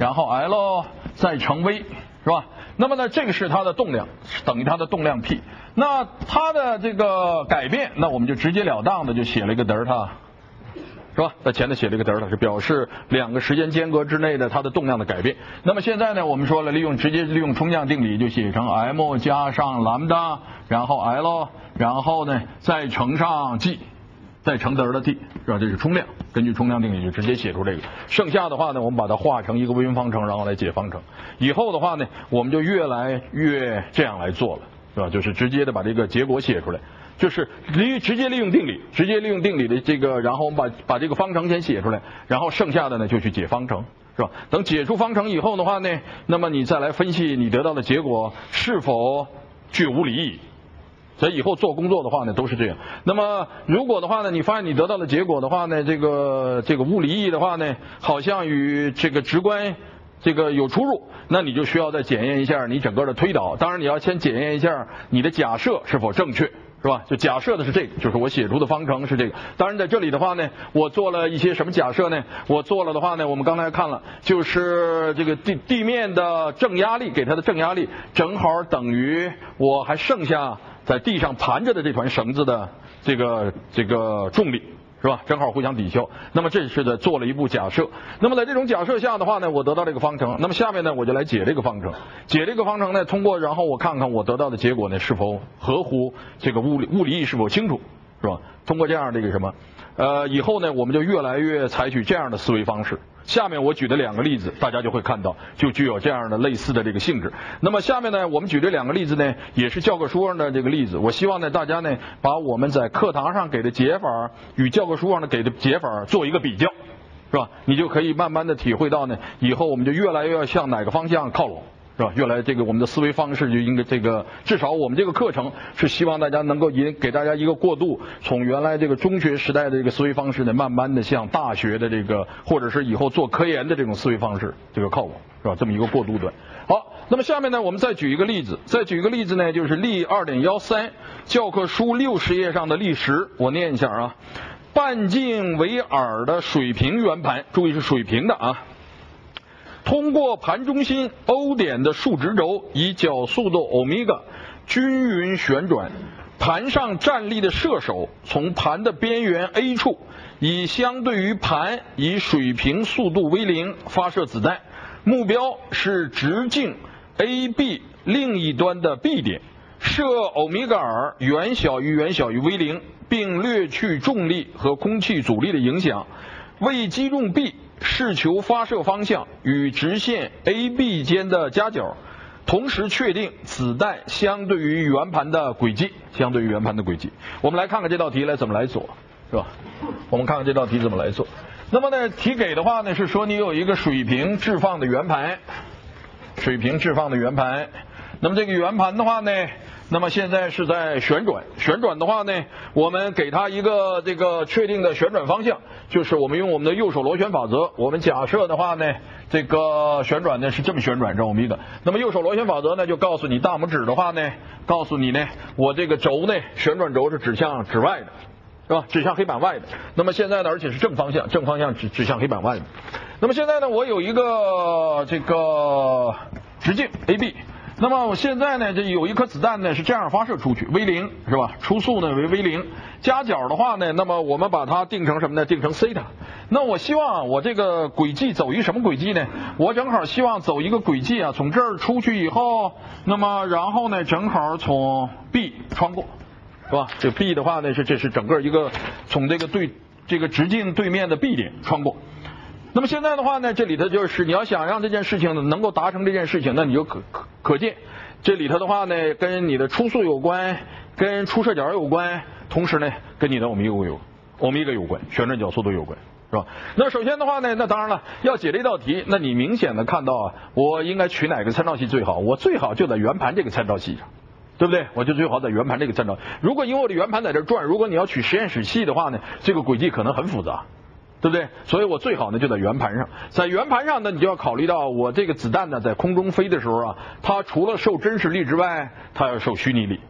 然后 L 再乘 V， 是吧？那么呢，这个是它的动量，等于它的动量 P。那它的这个改变，那我们就直截了当的就写了一个德尔塔，是吧？在前头写了一个德尔塔，是表示两个时间间隔之内的它的动量的改变。那么现在呢，我们说了，利用直接利用冲降定理，就写成 m 加上兰姆达，然后 L， 然后呢再乘上 G。再乘德尔塔 T， 是吧？这是冲量，根据冲量定理就直接写出这个。剩下的话呢，我们把它化成一个微分方程，然后来解方程。以后的话呢，我们就越来越这样来做了，是吧？就是直接的把这个结果写出来，就是利直接利用定理，直接利用定理的这个，然后我们把把这个方程先写出来，然后剩下的呢就去解方程，是吧？等解出方程以后的话呢，那么你再来分析你得到的结果是否具有物理意义。所以以后做工作的话呢，都是这样。那么如果的话呢，你发现你得到的结果的话呢，这个这个物理意义的话呢，好像与这个直观这个有出入，那你就需要再检验一下你整个的推导。当然你要先检验一下你的假设是否正确，是吧？就假设的是这个，就是我写出的方程是这个。当然在这里的话呢，我做了一些什么假设呢？我做了的话呢，我们刚才看了，就是这个地地面的正压力，给它的正压力正好等于我还剩下在地上盘着的这团绳子的这个这个重力，是吧？正好互相抵消。那么这是的做了一步假设。那么在这种假设下的话呢，我得到这个方程。那么下面呢，我就来解这个方程。解这个方程呢，通过然后我看看我得到的结果呢是否合乎这个物理物理意义是否清楚，是吧？通过这样这个什么，呃，以后呢我们就越来越采取这样的思维方式。下面我举的两个例子，大家就会看到，就具有这样的类似的这个性质。那么下面呢，我们举这两个例子呢，也是教科书上的这个例子。我希望呢，大家呢，把我们在课堂上给的解法与教科书上的给的解法做一个比较，是吧？你就可以慢慢的体会到呢，以后我们就越来越向哪个方向靠拢。是吧？越来这个我们的思维方式就应该这个，至少我们这个课程是希望大家能够引给大家一个过渡，从原来这个中学时代的这个思维方式呢，慢慢的向大学的这个或者是以后做科研的这种思维方式这个靠拢，是吧？这么一个过渡段。好，那么下面呢，我们再举一个例子，再举一个例子呢，就是例 二点一三 教科书六十页上的例十，我念一下啊，半径为 r 的水平圆盘，注意是水平的啊。通过盘中心 O 点的数值轴以角速度欧米伽均匀旋转，盘上站立的射手从盘的边缘 A 处以相对于盘以水平速度为零发射子弹，目标是直径 A B 另一端的 B 点，设欧米伽 r 远小于远小于为零，并略去重力和空气阻力的影响，为击中 B试求发射方向与直线 A B 间的夹角，同时确定子弹相对于圆盘的轨迹，相对于圆盘的轨迹。我们来看看这道题来怎么来做，是吧？我们看看这道题怎么来做。那么呢，题给的话呢是说你有一个水平置放的圆盘，水平置放的圆盘。那么这个圆盘的话呢，那么现在是在旋转，旋转的话呢，我们给它一个这个确定的旋转方向，就是我们用我们的右手螺旋法则，我们假设的话呢，这个旋转呢是这么旋转，这欧米伽。那么右手螺旋法则呢，就告诉你大拇指的话呢，告诉你呢，我这个轴呢，旋转轴是指向指外的，是吧？指向黑板外的。那么现在呢，而且是正方向，正方向指指向黑板外的。那么现在呢，我有一个这个直径 A B。那么我现在呢，这有一颗子弹呢是这样发射出去，为零，是吧？初速呢为为零，夹角的话呢，那么我们把它定成什么呢？定成西塔。那我希望我这个轨迹走一什么轨迹呢？我正好希望走一个轨迹啊，从这儿出去以后，那么然后呢，正好从 B 穿过，是吧？这 B 的话呢是这是整个一个从这个对这个直径对面的 B 点穿过。那么现在的话呢，这里头就是你要想让这件事情能够达成这件事情，那你就可可可见，这里头的话呢，跟你的初速有关，跟出射角有关，同时呢，跟你的欧米伽有欧米伽有关，旋转角速度有关，是吧？那首先的话呢，那当然了，要解这道题，那你明显的看到啊，我应该取哪个参照系最好？我最好就在圆盘这个参照系上，对不对？我就最好在圆盘这个参照。如果因为我的圆盘在这转，如果你要取实验室系的话呢，这个轨迹可能很复杂。对不对？所以我最好呢就在圆盘上，在圆盘上呢，你就要考虑到我这个子弹呢在空中飞的时候啊，它除了受真实力之外，它要受虚拟力，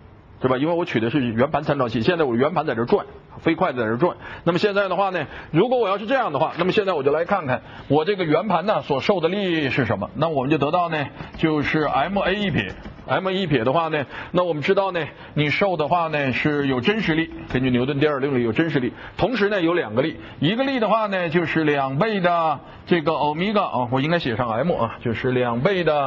是吧？因为我取的是圆盘参照系，现在我圆盘在这转，飞快在这转。那么现在的话呢，如果我要是这样的话，那么现在我就来看看我这个圆盘呢所受的力是什么。那我们就得到呢，就是 M A 一撇。M A 一撇的话呢，那我们知道呢，你受的话呢是有真实力，根据牛顿第二定律有真实力。同时呢有两个力，一个力的话呢就是两倍的这个欧米伽啊，我应该写上 M 啊，就是两倍的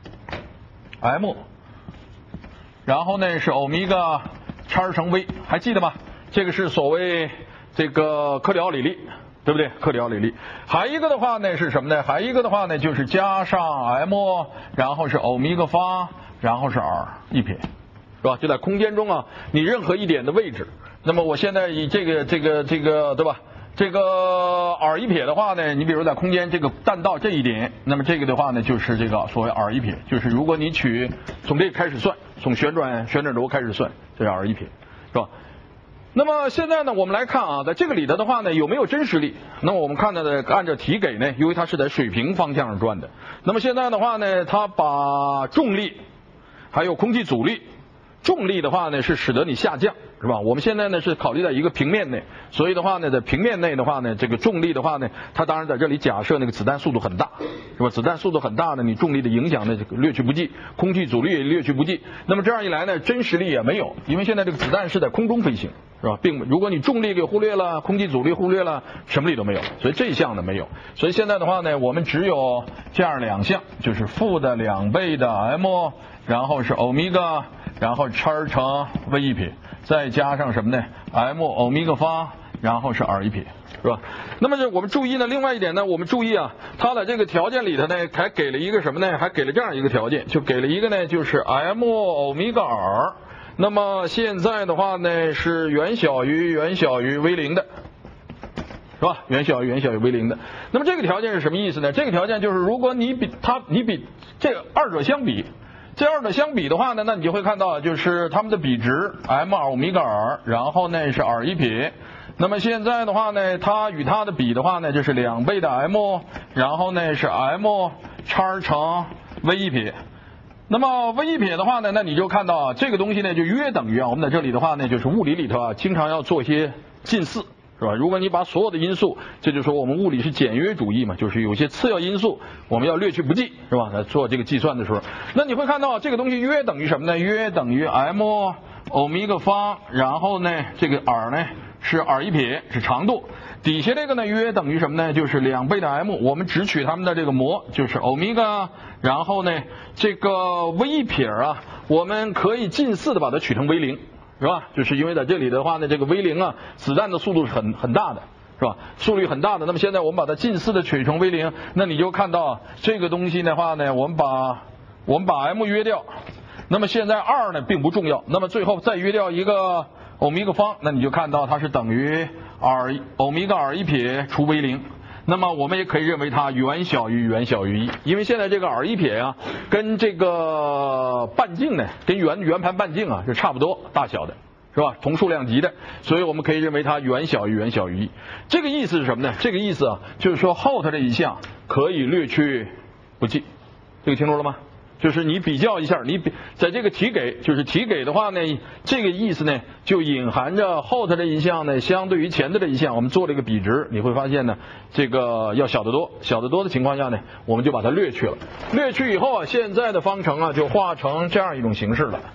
M。然后呢是欧米伽叉乘 v， 还记得吗？这个是所谓这个克里奥里力，对不对？克里奥里力。还一个的话呢是什么呢？还一个的话呢就是加上 m， 然后是欧米伽方，然后是 r 一撇，是吧？就在空间中啊，你任何一点的位置。那么我现在以这个这个这个，对吧？这个 r 一撇的话呢，你比如在空间这个弹道这一点，那么这个的话呢就是这个所谓 r 一撇，就是如果你取从这个开始算，从旋转旋转轴开始算，这是 r 一撇，是吧？那么现在呢，我们来看啊，在这个里头的话呢，有没有真实力？那么我们看到的，按照题给呢，因为它是在水平方向上转的。那么现在的话呢，它把重力还有空气阻力，重力的话呢是使得你下降，是吧？我们现在呢是考虑在一个平面内，所以的话呢，在平面内的话呢，这个重力的话呢，它当然在这里假设那个子弹速度很大，是吧？子弹速度很大呢，你重力的影响呢略去不计，空气阻力也略去不计。那么这样一来呢，真实力也没有，因为现在这个子弹是在空中飞行，是吧？并如果你重力给忽略了，空气阻力忽略了，什么力都没有，所以这一项呢没有。所以现在的话呢，我们只有这样两项，就是负的两倍的 m， 然后是欧米伽，然后叉乘 v 一撇。再加上什么呢 ？m 欧米伽方，然后是 r 一撇，是吧？那么这我们注意呢，另外一点呢，我们注意啊，它的这个条件里头呢，还给了一个什么呢？还给了这样一个条件，就给了一个呢，就是 m 欧米伽 r。那么现在的话呢，是远小于远小于 v 零的，是吧？远小于远小于 v 零的。那么这个条件是什么意思呢？这个条件就是，如果你比它，你比这二者相比。这二者相比的话呢，那你就会看到就是它们的比值 m 欧米伽 r， 然后呢是 r 一撇。那么现在的话呢，它与它的比的话呢，就是两倍的 m， 然后呢是 m 叉乘 v 一撇。那么 v 一撇的话呢，那你就看到这个东西呢就约等于啊，我们在这里的话呢，就是物理里头啊，经常要做一些近似。是吧？如果你把所有的因素，这就说我们物理是简约主义嘛，就是有些次要因素我们要略去不计，是吧？来做这个计算的时候，那你会看到这个东西约等于什么呢？约等于 m 欧米伽方，然后呢这个 r 呢是 r 一撇是长度，底下这个呢约等于什么呢？就是两倍的 m， 我们只取它们的这个模，就是欧米伽，然后呢这个 v 一撇啊，我们可以近似的把它取成 v 零。是吧？就是因为在这里的话呢，这个 v 零啊，子弹的速度是很很大的，是吧？速率很大的。那么现在我们把它近似的取成 v 零，那你就看到这个东西的话呢，我们把我们把 m 约掉，那么现在 r 呢并不重要，那么最后再约掉一个欧米伽方，那你就看到它是等于 r 欧米伽 r 一撇除 v 零。那么我们也可以认为它远小于远小于一，因为现在这个 r 一撇啊，跟这个半径呢，跟圆圆盘半径啊是差不多大小的，是吧？同数量级的，所以我们可以认为它远小于远小于一。这个意思是什么呢？这个意思啊，就是说后头这一项可以略去不计，这个清楚了吗？就是你比较一下，你比在这个题给，就是题给的话呢，这个意思呢就隐含着后头这一项呢，相对于前头这一项，我们做了一个比值，你会发现呢，这个要小得多，小得多的情况下呢，我们就把它略去了。略去以后啊，现在的方程啊就化成这样一种形式了，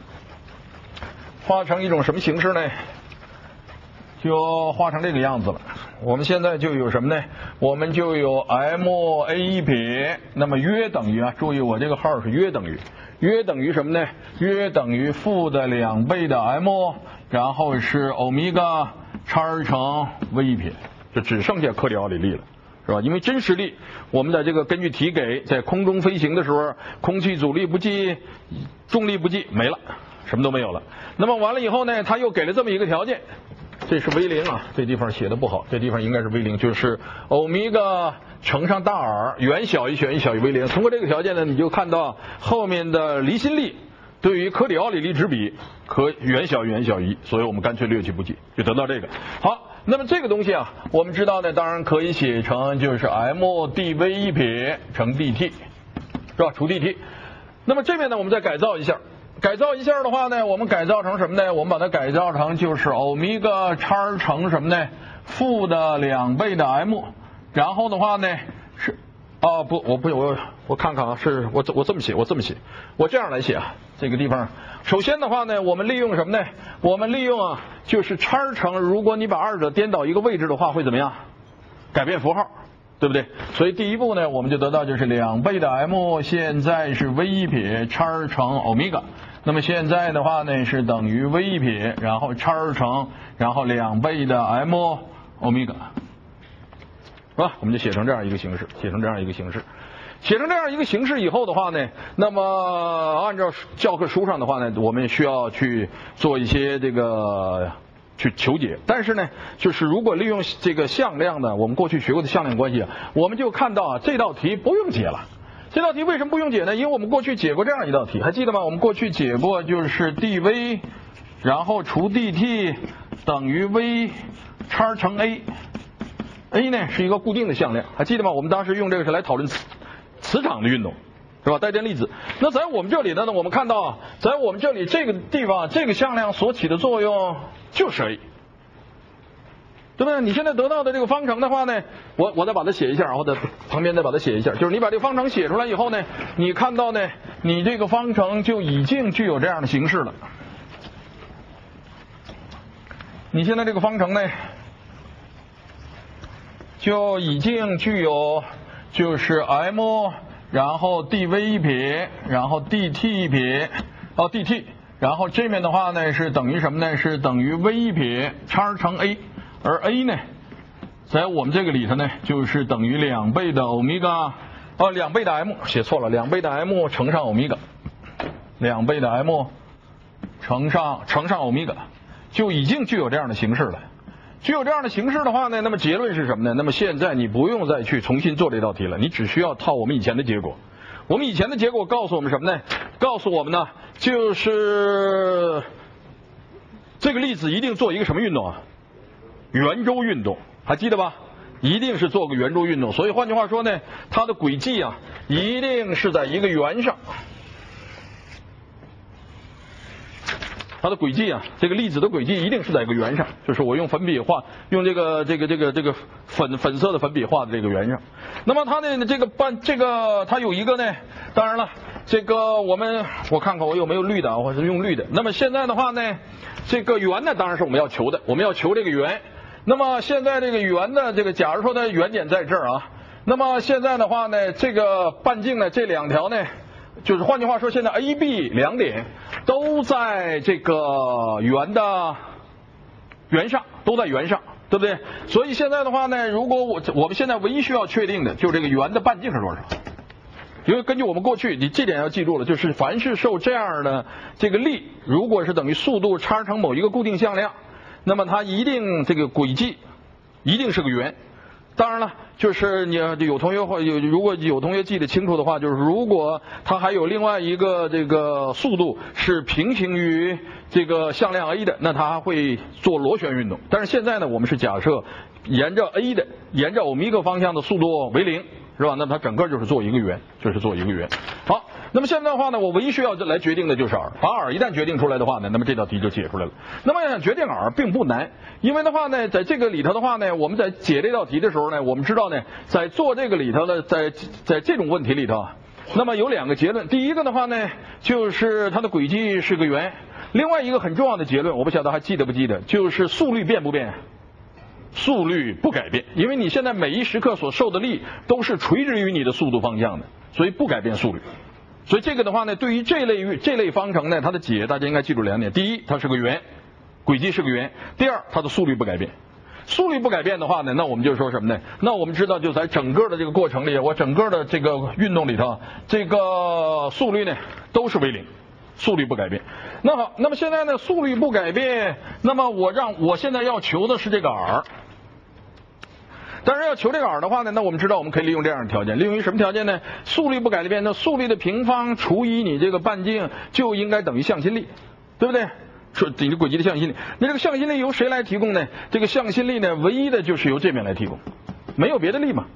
化成一种什么形式呢？就画成这个样子了。我们现在就有什么呢？我们就有 m a 一撇，那么约等于啊，注意我这个号是约等于，约等于什么呢？约等于负的两倍的 m， 然后是欧米伽叉乘 v 一撇，就只剩下克里奥里力了。是吧？因为真实力，我们在这个根据题给，在空中飞行的时候，空气阻力不计，重力不计，没了，什么都没有了。那么完了以后呢，他又给了这么一个条件。这是 v 零啊，这地方写的不好，这地方应该是 v 零，就是欧米伽乘上大 r 远小于远小于 v 零。通过这个条件呢，你就看到后面的离心力对于克里奥里力值比可远小于远小于一，所以我们干脆略去不计，就得到这个。好，那么这个东西啊，我们知道呢，当然可以写成就是 m dv 一撇乘 dt， 是吧？除 dt。那么这边呢，我们再改造一下。 改造一下的话呢，我们改造成什么呢？我们把它改造成就是欧米伽叉乘什么呢？负的两倍的 m， 然后的话呢是啊不，我不我我看看啊，是我我这么写，我这么写，我这样来写啊。这个地方，首先的话呢，我们利用什么呢？我们利用啊，就是叉乘，如果你把二者颠倒一个位置的话，会怎么样？改变符号，对不对？所以第一步呢，我们就得到就是两倍的 m， 现在是 v 一撇叉乘欧米伽。那么现在的话呢是等于 v 一撇，然后叉乘，然后两倍的 m 欧米伽，是吧？我们就写成这样一个形式，写成这样一个形式。写成这样一个形式以后的话呢，那么按照教科书上的话呢，我们需要去做一些这个去求解。但是呢，就是如果利用这个向量的，我们过去学过的向量关系啊，我们就看到啊，这道题不用解了。这道题为什么不用解呢？因为我们过去解过这样一道题，还记得吗？我们过去解过就是 dv， 然后除 dt 等于 v 叉乘 a。a 呢是一个固定的向量，还记得吗？我们当时用这个是来讨论磁磁场的运动，是吧？带电粒子。那在我们这里呢，我们看到，在我们这里这个地方，这个向量所起的作用就是 a， 对不对？你现在得到的这个方程的话呢，我我再把它写一下，然后在旁边再把它写一下，就是你把这个方程写出来以后呢，你看到呢，你这个方程就已经具有这样的形式了。你现在这个方程呢，就已经具有就是 m， 然后 dv 一撇，然后 dt 一撇，哦 dt， 然后这面的话呢是等于什么呢？是等于 v 一撇叉乘 a， 而 a 呢，在我们这个里头呢就是等于两倍的欧米伽，哦两倍的 m， 写错了，两倍的 m 乘上欧米伽，两倍的 m 乘上乘上欧米伽，就已经具有这样的形式了。具有这样的形式的话呢，那么结论是什么呢？那么现在你不用再去重新做这道题了，你只需要套我们以前的结果。我们以前的结果告诉我们什么呢？告诉我们呢，就是这个粒子一定做一个什么运动啊？圆周运动，还记得吧？一定是做个圆周运动。所以换句话说呢，它的轨迹啊，一定是在一个圆上。它的轨迹啊，这个粒子的轨迹一定是在一个圆上，就是我用粉笔画，用这个这个这个这个粉粉色的粉笔画的这个圆上。那么它的这个半这个它有一个呢，当然了，这个我们我看看我有没有绿的，我是用绿的。那么现在的话呢，这个圆呢当然是我们要求的，我们要求这个圆。那么现在这个圆的这个，假如说它原点在这儿啊，那么现在的话呢，这个半径呢这两条呢。就是换句话说，现在 A、B 两点都在这个圆的圆上，都在圆上，对不对？所以现在的话呢，如果我我们现在唯一需要确定的就是这个圆的半径是多少。因为根据我们过去，你这点要记住了，就是凡是受这样的这个力，如果是等于速度叉乘某一个固定向量，那么它一定这个轨迹一定是个圆。当然了，就是你有同学或有如果有同学记得清楚的话，就是如果它还有另外一个这个速度是平行于这个向量 a 的，那它还会做螺旋运动。但是现在呢，我们是假设沿着 a 的沿着欧米伽方向的速度为零，是吧？那它整个就是做一个圆，就是做一个圆。好，那么现在的话呢，我唯一需要来决定的就是 r， 把 r 一旦决定出来的话呢，那么这道题就解出来了。那么决定 r 并不难，因为的话呢，在这个里头的话呢，我们在解这道题的时候呢，我们知道呢，在做这个里头呢，在在这种问题里头，那么有两个结论。第一个的话呢，就是它的轨迹是个圆；另外一个很重要的结论，我不晓得还记得不记得，就是速率变不变？速率不改变，因为你现在每一时刻所受的力都是垂直于你的速度方向的，所以不改变速率。所以这个的话呢，对于这类这类方程呢，它的解大家应该记住两点：第一，它是个圆，轨迹是个圆；第二，它的速率不改变。速率不改变的话呢，那我们就说什么呢？那我们知道，就在整个的这个过程里，我整个的这个运动里头，这个速率呢都是为零，速率不改变。那好，那么现在呢，速率不改变，那么我让我现在要求的是这个 r。但是要求这个 r 的话呢，那我们知道我们可以利用这样的条件，利用于什么条件呢？速率不改变，那速率的平方除以你这个半径就应该等于向心力，对不对？说你的轨迹的向心力，那这个向心力由谁来提供呢？这个向心力呢，唯一的就是由这面来提供，没有别的力嘛。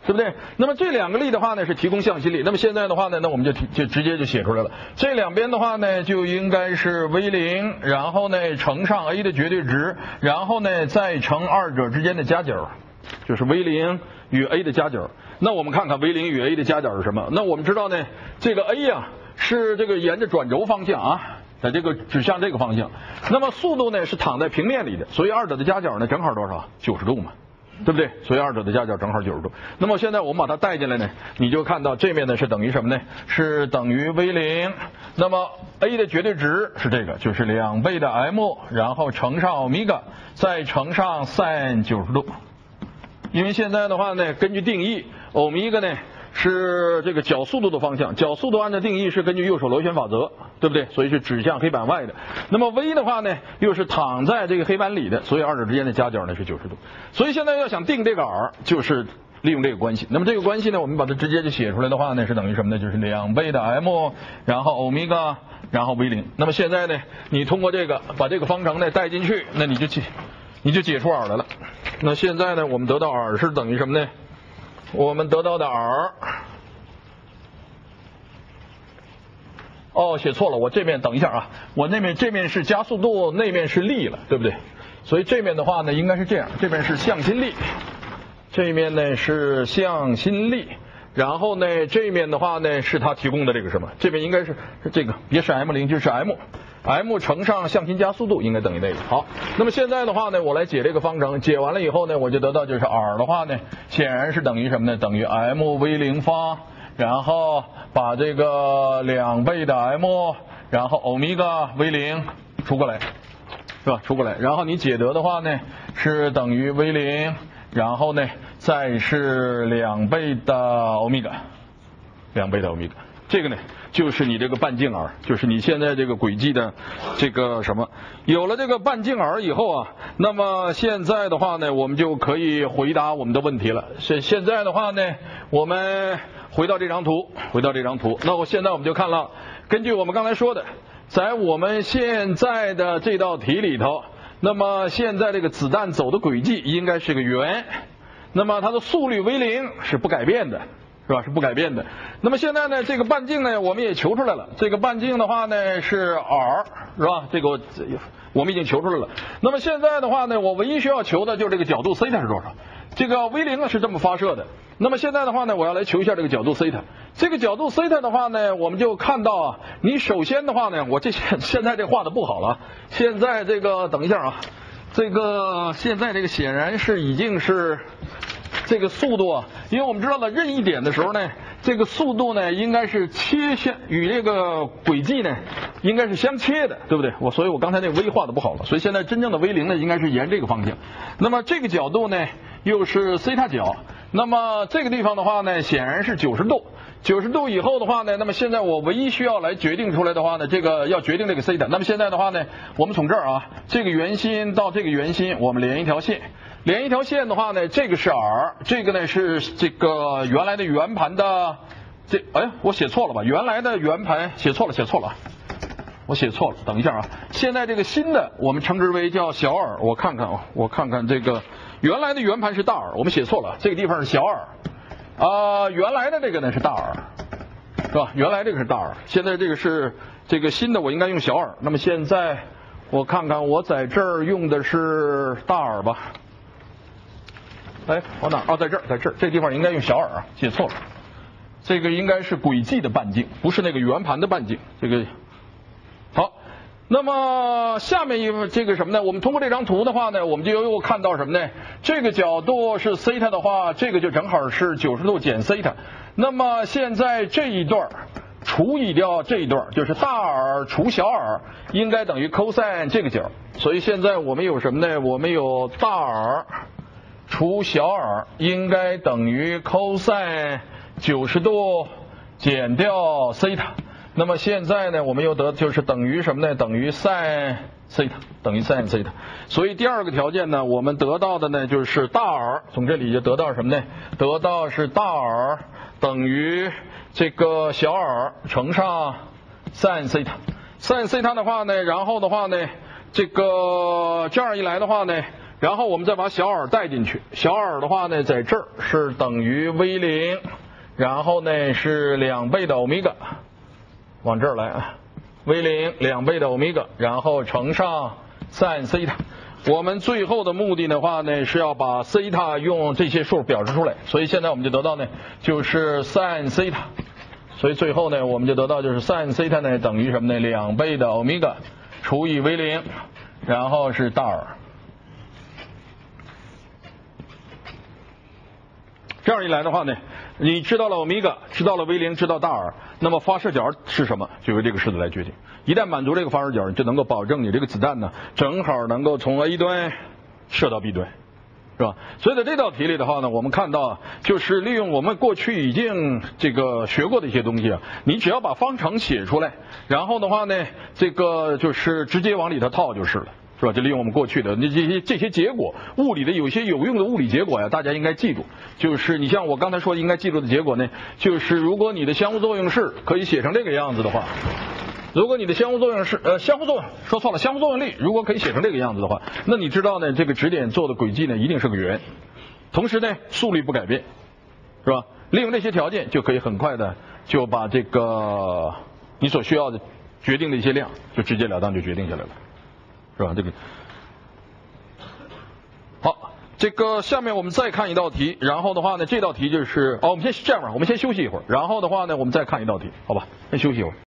对不对？那么这两个力的话呢是提供向心力，那么现在的话呢，那我们就就直接就写出来了。这两边的话呢就应该是 v 零，然后呢乘上 a 的绝对值，然后呢再乘二者之间的加角，就是 v 零与 a 的加角。那我们看看 v 零与 a 的加角是什么？那我们知道呢，这个 a 呀、啊、是这个沿着转轴方向啊。在这个指向这个方向，那么速度呢是躺在平面里的，所以二者的加角呢正好多少？九十度嘛，对不对？所以二者的加角正好九十度。那么现在我们把它带进来呢，你就看到这面呢是等于什么呢？是等于 v 零，那么 a 的绝对值是这个，就是两倍的 m， 然后乘上欧米伽，再乘上 sin 九十度。因为现在的话呢，根据定义，欧米伽呢是这个角速度的方向，角速度按照定义是根据右手螺旋法则，对不对？所以是指向黑板外的。那么 v 的话呢，又是躺在这个黑板里的，所以二者之间的加角呢是九十度。所以现在要想定这个 r， 就是利用这个关系。那么这个关系呢，我们把它直接就写出来的话呢，是等于什么呢？就是两倍的 m， 然后欧米伽，然后 v 零。那么现在呢，你通过这个把这个方程呢带进去，那你就解你就解出 r 来了。那现在呢，我们得到 r 是等于什么呢？我们得到的 r， 哦，写错了，我这面等一下啊，我那面这面是加速度，那面是力了，对不对？所以这面的话呢，应该是这样，这边是向心力，这面呢是向心力，然后呢这面的话呢是它提供的这个什么？这边应该是这个，别是 m 零就是 m。m 乘上向心加速度应该等于那个。好，那么现在的话呢，我来解这个方程，解完了以后呢，我就得到就是 r 的话呢，显然是等于什么呢？等于 m v 零方，然后把这个两倍的 m， 然后欧米伽 v 零除过来，是吧？除过来，然后你解得的话呢，是等于 v 零，然后呢再是两倍的欧米伽，两倍的欧米伽。这个呢，就是你这个半径 r， 就是你现在这个轨迹的这个什么，有了这个半径 r 以后啊，那么现在的话呢，我们就可以回答我们的问题了。现现在的话呢，我们回到这张图，回到这张图，那我现在我们就看了，根据我们刚才说的，在我们现在的这道题里头，那么现在这个子弹走的轨迹应该是个圆，那么它的速率 v 零是不改变的。是吧？是不改变的。那么现在呢，这个半径呢，我们也求出来了。这个半径的话呢是 r， 是吧？这个我们已经求出来了。那么现在的话呢，我唯一需要求的就是这个角度 θ 是多少。这个 v 零是这么发射的。那么现在的话呢，我要来求一下这个角度 θ。这个角度 θ 的话呢，我们就看到啊，你首先的话呢，我这现在这画的不好了。现在这个等一下啊，这个现在这个显然是已经是。这个速度啊，因为我们知道了任意点的时候呢，这个速度呢应该是切相与这个轨迹呢应该是相切的，对不对？我所以我刚才那个 v 画的不好了，所以现在真正的 v 零呢应该是沿这个方向。那么这个角度呢又是 θ 角，那么这个地方的话呢显然是九十度。九十度以后的话呢，那么现在我唯一需要来决定出来的话呢，这个要决定这个 θ。那么现在的话呢，我们从这儿啊，这个圆心到这个圆心，我们连一条线。连一条线的话呢，这个是 r， 这个呢是这个原来的圆盘的这哎，我写错了吧？原来的圆盘写错了，写错了，我写错了。等一下啊，现在这个新的我们称之为叫小 r， 我看看啊，我看看这个原来的圆盘是大 r， 我们写错了，这个地方是小 r， 啊、呃，原来的这个呢是大 r， 是吧？原来这个是大 r， 现在这个是这个新的，我应该用小 r。那么现在我看看，我在这儿用的是大 r 吧？哎，往哪？哦，在这儿，在这儿，这地方应该用小 r 啊，写错了。这个应该是轨迹的半径，不是那个圆盘的半径。这个好，那么下面一个这个什么呢？我们通过这张图的话呢，我们就又看到什么呢？这个角度是 θ 的话，这个就正好是九十度减 θ。那么现在这一段除以掉这一段，就是大 r 除小 r， 应该等于 cos 这个角。所以现在我们有什么呢？我们有大 r。除小 r 应该等于 cos 九十度减掉 θ。那么现在呢，我们又得就是等于什么呢？等于 sin θ， 等于 sin θ。所以第二个条件呢，我们得到的呢就是大 r， 从这里就得到什么呢？得到是大 r 等于这个小 r 乘上 sin θ。sin θ 的话呢，然后的话呢，这个这样一来的话呢。 然后我们再把小 r 带进去，小 r 的话呢，在这儿是等于 v 零，然后呢是两倍的欧米伽，往这儿来 ，v 零两倍的欧米伽，然后乘上 sin 西塔。我们最后的目的的话呢，是要把西塔用这些数表示出来，所以现在我们就得到呢，就是 sin 西塔。所以最后呢，我们就得到就是 sin 西塔呢等于什么呢？两倍的欧米伽除以 v 零，然后是大 r。这样一来的话呢，你知道了欧米伽，知道了 v 零，知道大 r， 那么发射角是什么，就由这个式子来决定。一旦满足这个发射角，你就能够保证你这个子弹呢，正好能够从 A 端射到 B 端，是吧？所以在这道题里的话呢，我们看到就是利用我们过去已经这个学过的一些东西啊，你只要把方程写出来，然后的话呢，这个就是直接往里头套就是了。是吧？就利用我们过去的那这些这些结果，物理的有些有用的物理结果呀，大家应该记住。就是你像我刚才说应该记住的结果呢，就是如果你的相互作用式可以写成这个样子的话，如果你的相互作用式呃相互作用说错了，相互作用力如果可以写成这个样子的话，那你知道呢，这个指点做的轨迹呢一定是个圆，同时呢速率不改变，是吧？利用这些条件就可以很快的就把这个你所需要的决定的一些量就直截了当就决定下来了。是吧？这个好，这个下面我们再看一道题，然后的话呢，这道题就是哦，我们先这样吧，我们先休息一会儿，然后的话呢，我们再看一道题，好吧？先休息一会儿。